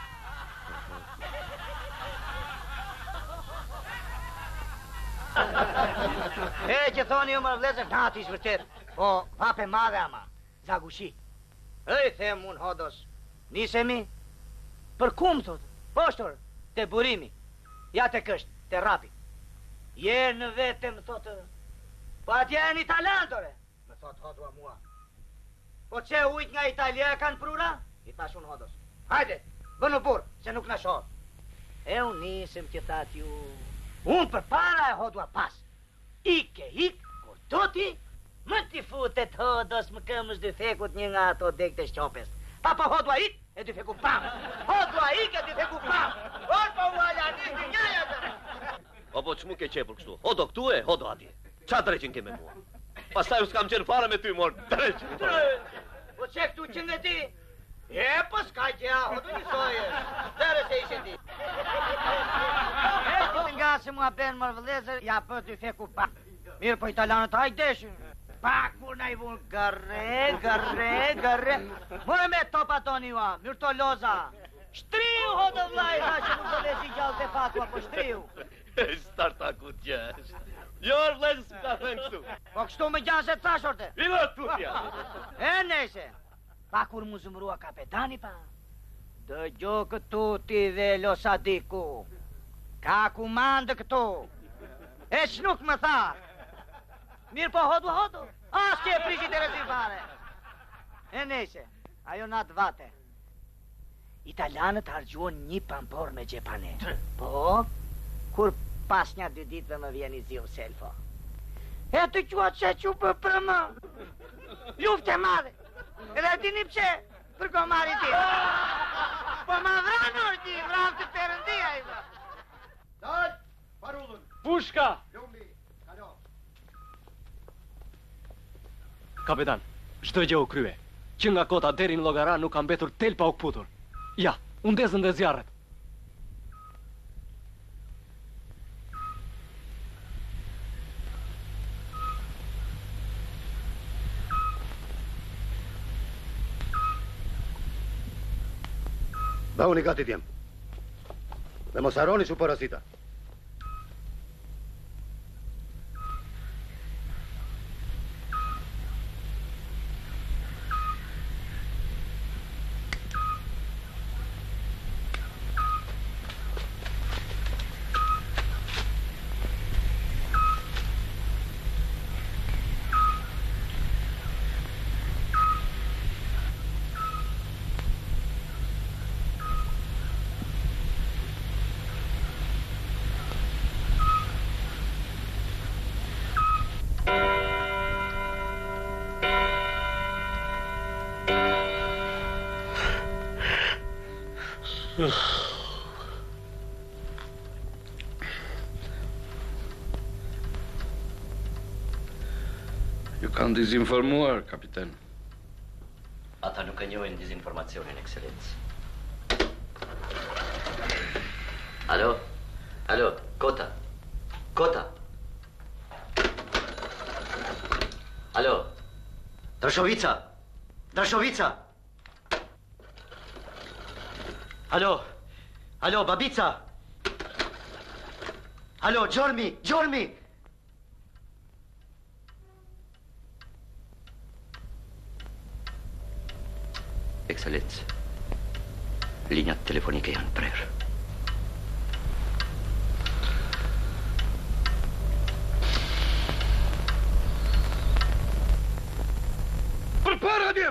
E, që thoni ju më vlezër, nati ishë vërtet, po pape madhe ama, zagushi. E, them unë hodos, nisemi, për kum, thot, poshtor, të burimi, ja të kësht, të rapi. Je në vetëm, thot, po atje e një talentore, me thot hodua mua. Po që ujt nga Italia kanë prura? I thash unë hodos. Hajde, bënu burë, se nuk në shohë. E unë nisëm që thatë ju. Unë për para e hodua pas. Ike, ik, kur do ti, më t'i futet hodos më këmës dy fekut një nga ato dek të shqopes. Pa po hodua ik, e dy feku pam. Hodua ik, e dy feku pam. Orë po uaja, një një njaja të. O po që mu ke qepur kështu? Hodo këtu e, hodo atje. Qa dreqin ke me mua? Pastaj u s'kam qenë fare me ty, mor, dreqin. Po që këtu që nga ti? E, po s'ka që ja, hodo një soje. Dere se ishe ti. E, këtë nga se mua ben mërë vëlezër, ja për dy feku pa. Mirë po italianët hajdeshin. Pa, kur na i vunë gërre, gërre, gërre. Mërë me topa toni ua, mirë to loza. Shtriu, hodo vlaj, ha që mërë të lezi gjallë të fatua, po shtriu. E, starta ku t'jesh. Jorë vlezë s'm ka thënë kështu. Po kështu me gjanë se të thashorte. Ilo tutja. E nese. Pa kur mu zëmrua kapetani pa. Dë gjo këtu ti dhe losadiku. Ka kumandë këtu. E që nuk më tha. Mirë po hodu hodu. As që e prishit e rezifare. E nese. Ajo natë vate. Italianët hargjuon një pampor me gjepane. Po, kur pas një dy ditëve më vjen i ziu selfo. E të qua që që për për më. Luft e madhe. Edhe dini pse, për komari ti. Po ma vranur ti, vran të përëndia i vran. Dal, parullun. Pushka! Lumbi, kalo. Kapetan, çdo gjë u krye. Që nga kota deri në Llogara nuk ka mbetur tel pa u kputur. Ja, u ndezën dhe zjarret. Bauni gati t'jem. Dhe mos harroni su porosita. Kanë dezinformuar, kapiten. Ata nuk e njohin dezinformacionin, ekselencë. Alo? Alo, Kota? Kota? Alo? Drășovița? Drășovița? Alo? Alo, Babița? Alo, Giormi? Giormi? Excelență, linia telefonică e în preer. Prepara-te!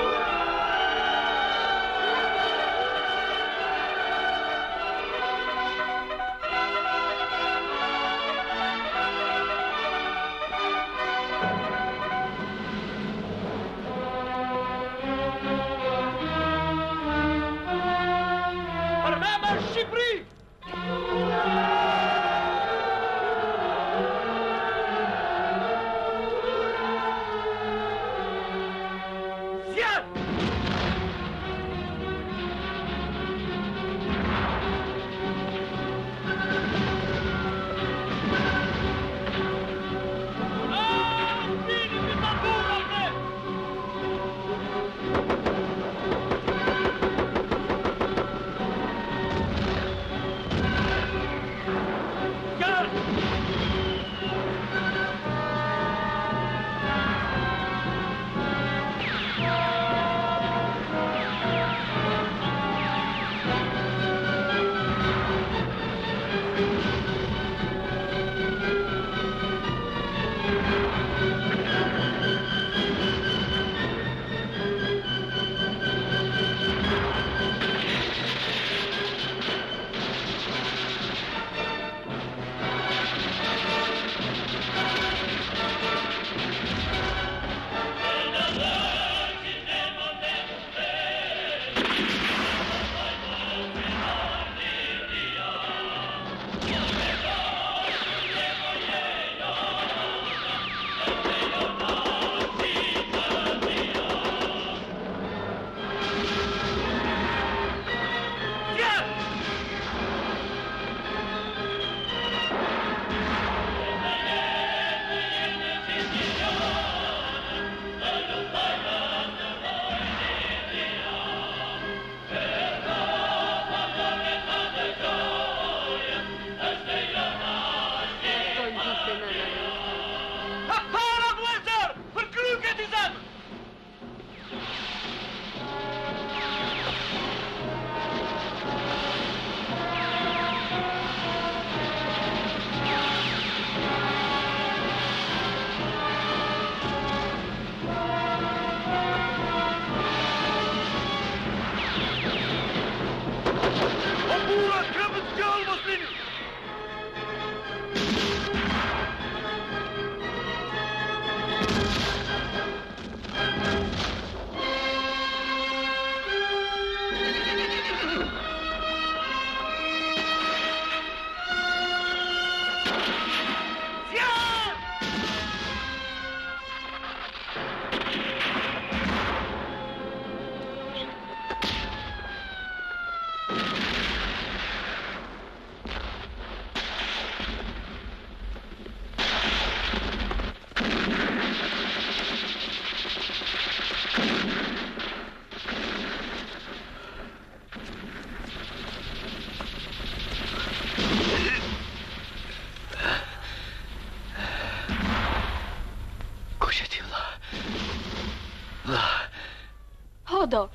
Hodor.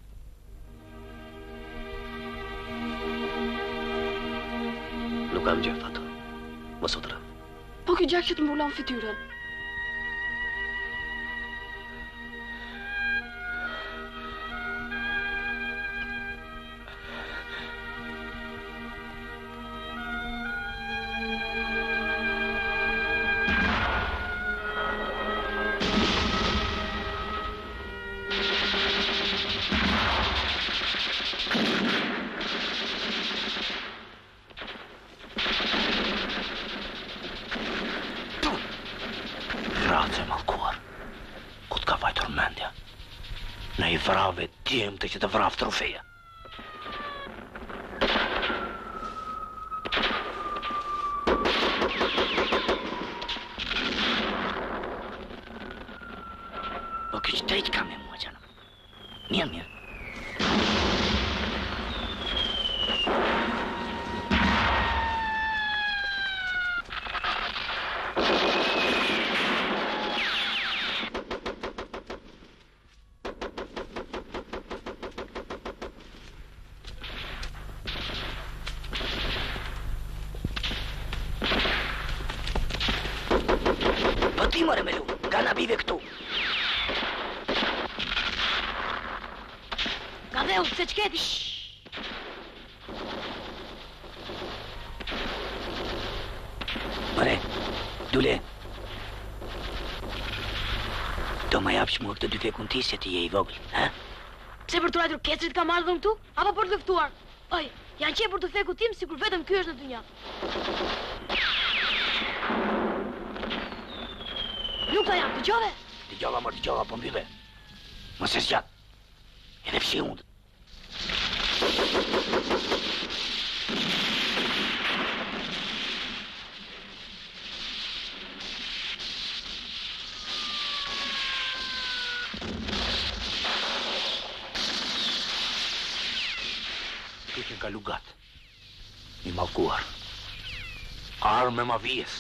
Nuk kam gjë, Fato. Mos u tërë. Po ky gjak që të mbulon fytyrën. vrave tiemte që të vraf trofeja. Po kjo që drejt ka me mua, Gjano. Mirë, mirë. Ti more me lu, nga na bive këtu. Ka dheu, se qketi. Mare, dule. Do ma japsh mua këtë dy fekun ti se ti je i vogël, ha? Pse për të rajtur kecrit ka marrë dhëm këtu? Apo për të luftuar? Oj, janë qe për të feku tim si kur vetëm ky është në dynja. Nuk ta jam, dëgjove? Dëgjova, mërë dëgjova, po mbylle. Mos e zgjat. Edhe fshi undë. Kyqen ka lugat. I mallkuar. Arme ma vijes.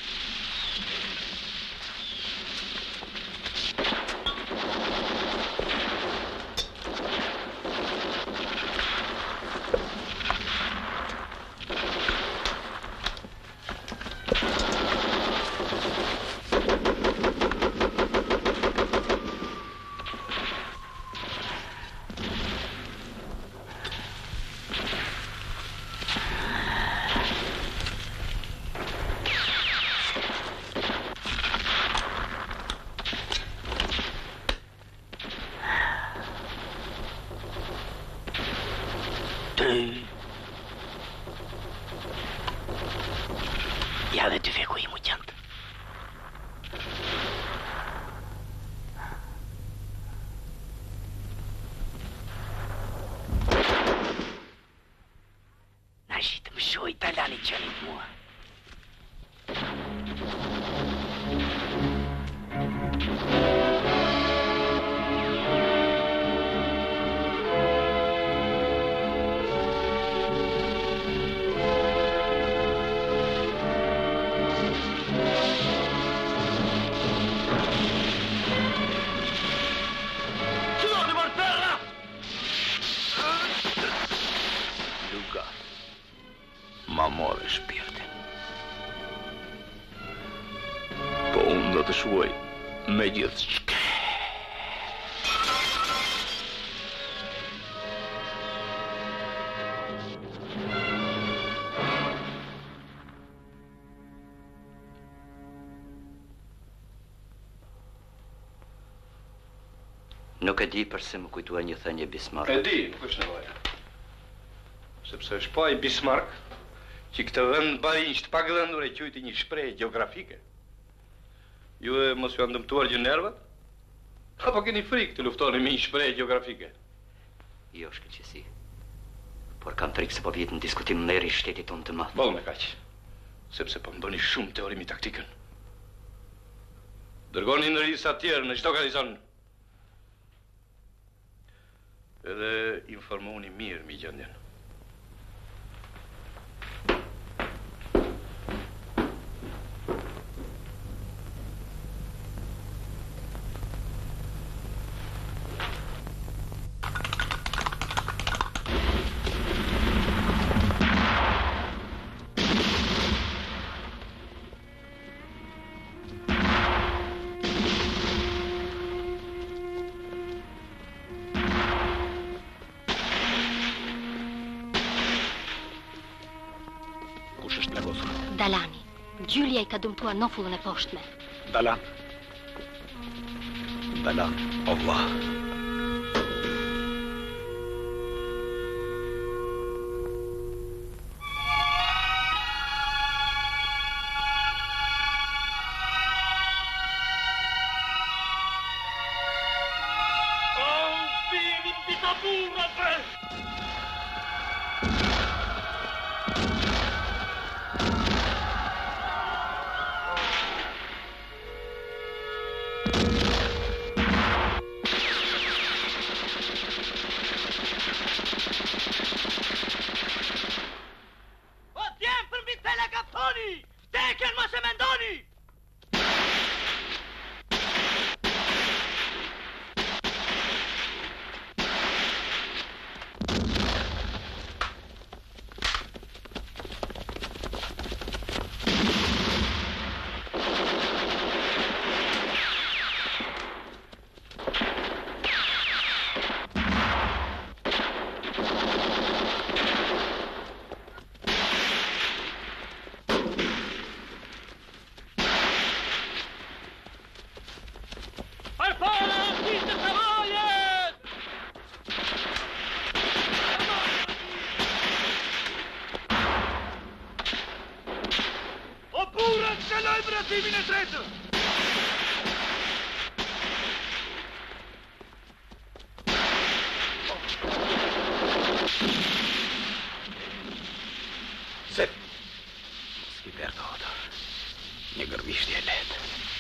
Ja dhe dy feku i mu qëndë. Na shqitë më shoj Dalani qënit mua. Ma more shpirtin. Po unë do të shuaj me gjithë qke. Nuk e di përse më kujtua një thënie Bismarck. E di, nuk është nevoja. Sepse është pa i Bismarck që këtë vend barinjë të pagëdhëndur e quajti një shprehje gjeografike. Ju e mos ju janë dëmtuar gjë nervat? Apo keni frikë të luftoni me një shprehje gjeografike? Jo, shkëlqesi. Por kam frikë se po vjet në diskutim nderi i shtetit tonë të madh. Boll me kaq. Sepse po më bëni shumë teorimi taktikën. Dërgoni ndërhisa të tjerë në çdo garnizon. Edhe informoni mirë mi gjendjen. Dalani, Gjylja i ka dëmtuar nofullën e poshtme. Dalan. Dalan, o vlla. Auf ti vine tretë! Se... Mos perdo oto. Një gërvishtje e letë.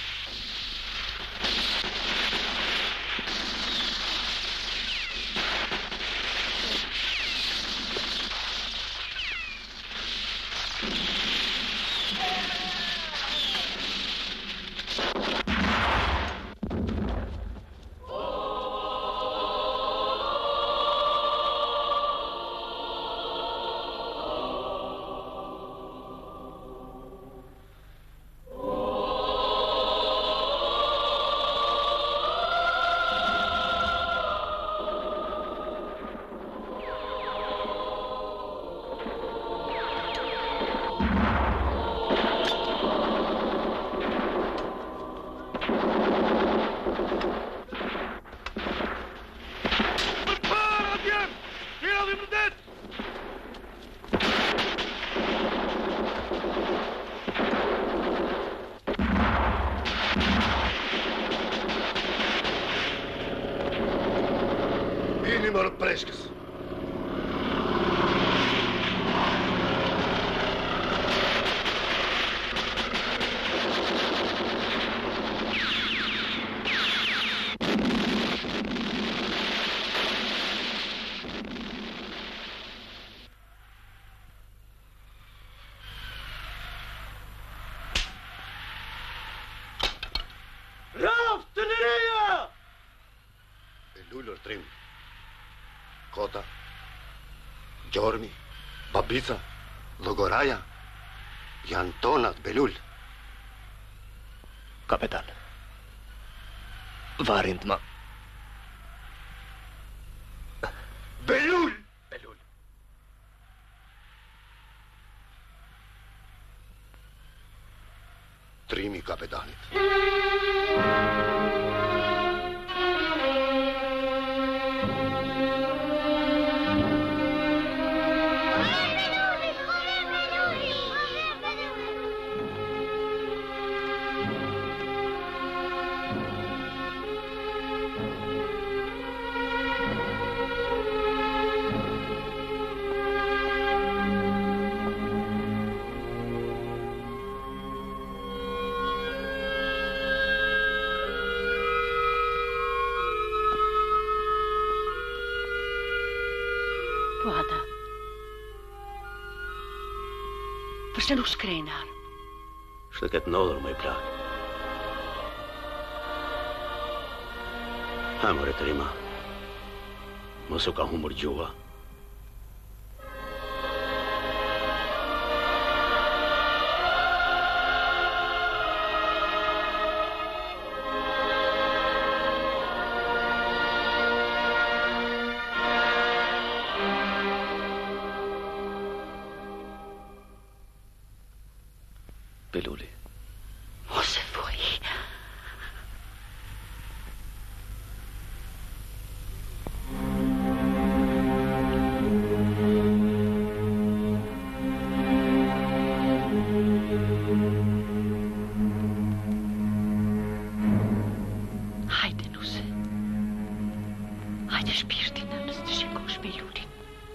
Minimor preskës. Raf, të nëreja! E lullër trim. Kota, Gjormi, Babica, Logoraja, janë tonat, Belul. Kapetan, varin të ma. Belul! Belul. Trimi kapetanit. Po ata. Përse nuk shkrejnë arë? Shtë këtë nodhër më i plakë. Hamër e të rima. Mos u ka humur gjuha. Beluli. Mos e thuaj. Hajde, Nuse. Hajde shpirti nënës të shikosh Belulin.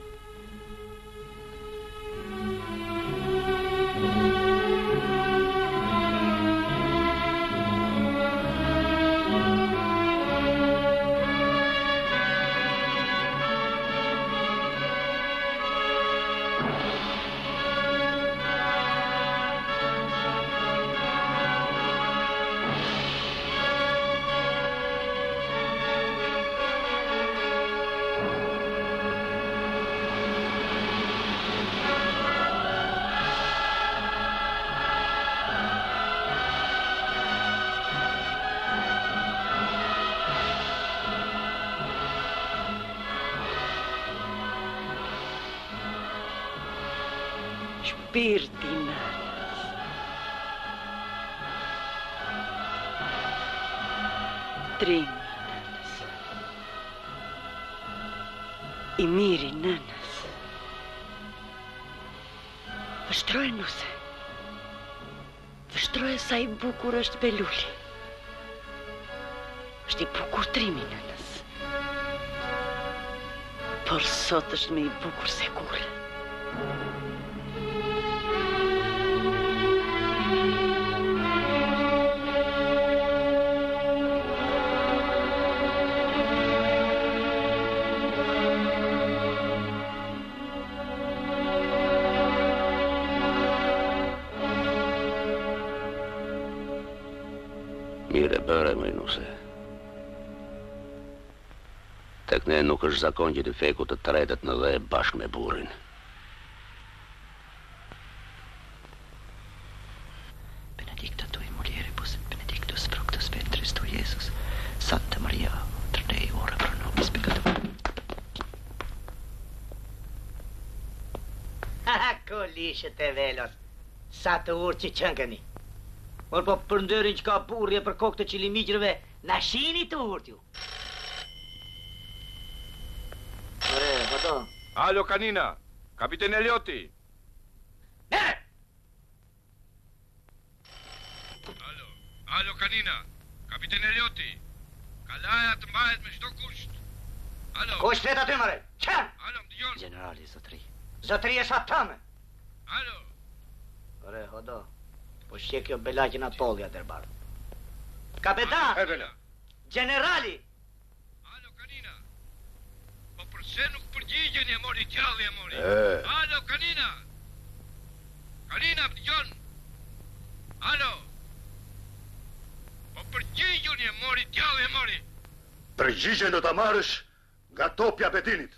Shpirti nënës. Trimi nënës. I miri nënës. Vështroj, Nuse. Shtroje sa i bukur është Beluli. Është i bukur trimi nënës. Por sot është me i bukur se kur. Mire bëre, më nuse. Tek ne nuk është zakon që të feku të tretet në dhe bashkë me burin. Benedicta tui mulieribus et benedictus fructus ventris tui, Iesus. Santa Maria, Mater Dei, ora pro nobis peccatoribus. Ha, kolishët e velos, sa të urë që qëngëni. Por po për ndërin që ka burje për kokë të qilimiqrëve, na shini të urët ju. Ore, vado. Alo, Kanina, kapiten Elioti. Ne! Alo, alo, Kanina, kapiten Elioti. Kalaja të mbahet me çdo kusht. Alo. Kusht flet aty, mare? Qen? Alo, më dëgjon. Generali, zotri. Zotri e sa tëme. Alo. Ore, hodo. Po shqe kjo belaqin atolja tërbar. Kapetan! E bela. Generali! Alo, Kanina. Po përse nuk përgjigjen e mori qalli e mori? E. Alo, Kanina. Kanina, më dëgjon. Alo. Po përgjigjen e mori qalli e mori. Përgjigjen do ta marrësh nga topja Betinit.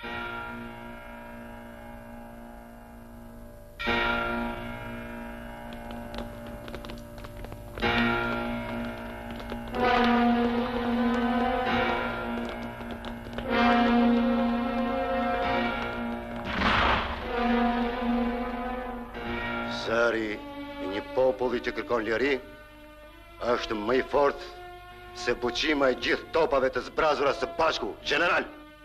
Zëri i një populli që kërkon liri është më i fortë se buqima e gjithë topave të zbrazura së bashku, general.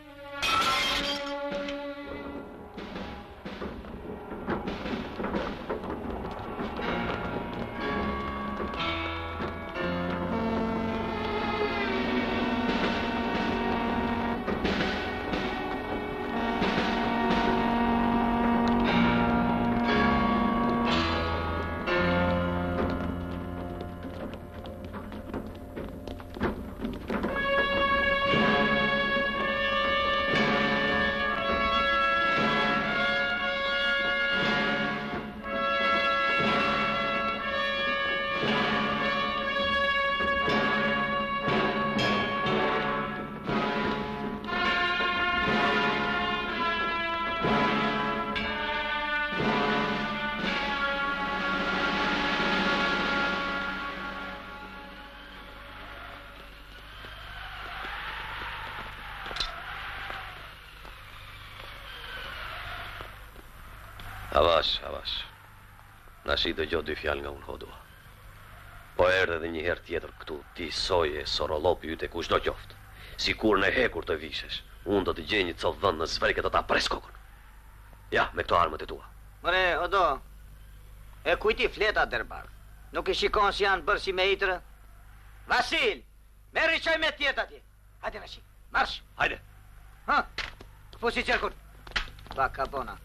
Avash, avash. Na shi dëgjoj dy fjalë nga unë hodua. Po erdhe edhe një herë tjetër këtu, ti soje, sorolopi yte kushdo qoftë. Sikur në hekur të vishesh, unë do të gjej një copë vend në zverke të ta pres kokën. Ja, me këto armët e tua. More, odo, e kujti fleta dërbar. Nuk i shikon si janë bërë si me itrë? Vasil, merri qaj me tjetë atje. Hajde, Vasil, marsh. Hajde. Ha, fusi qërkut. Baka bona.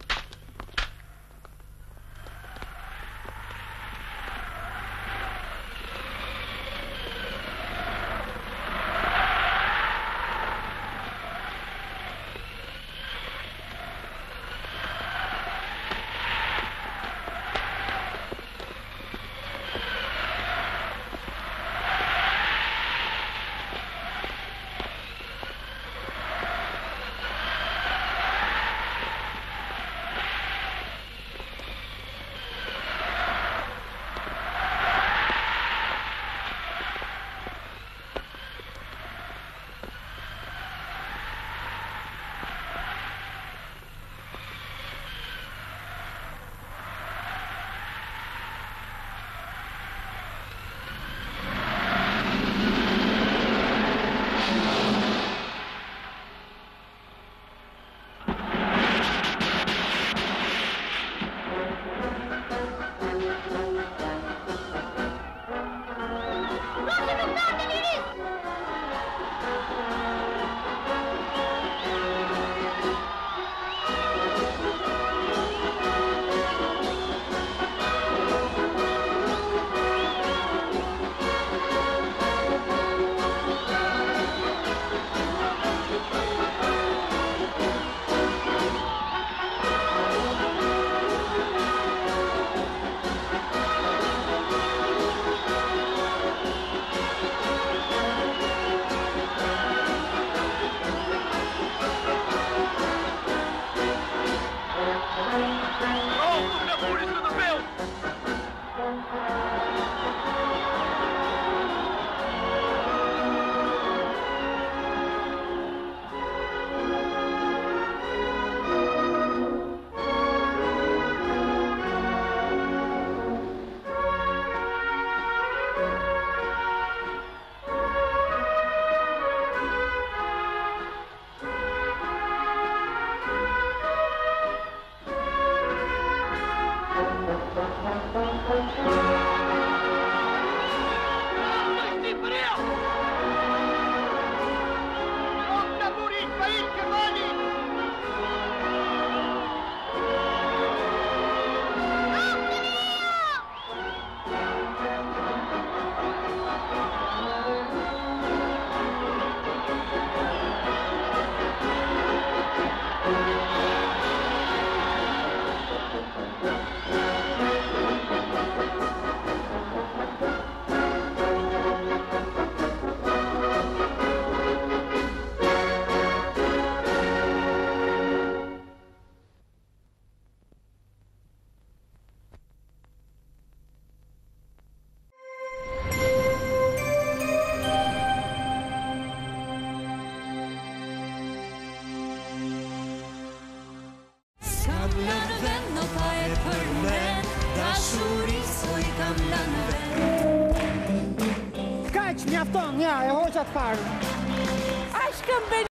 Kaq, mjafton, ja, e hoqa të parë. Ashtë këmë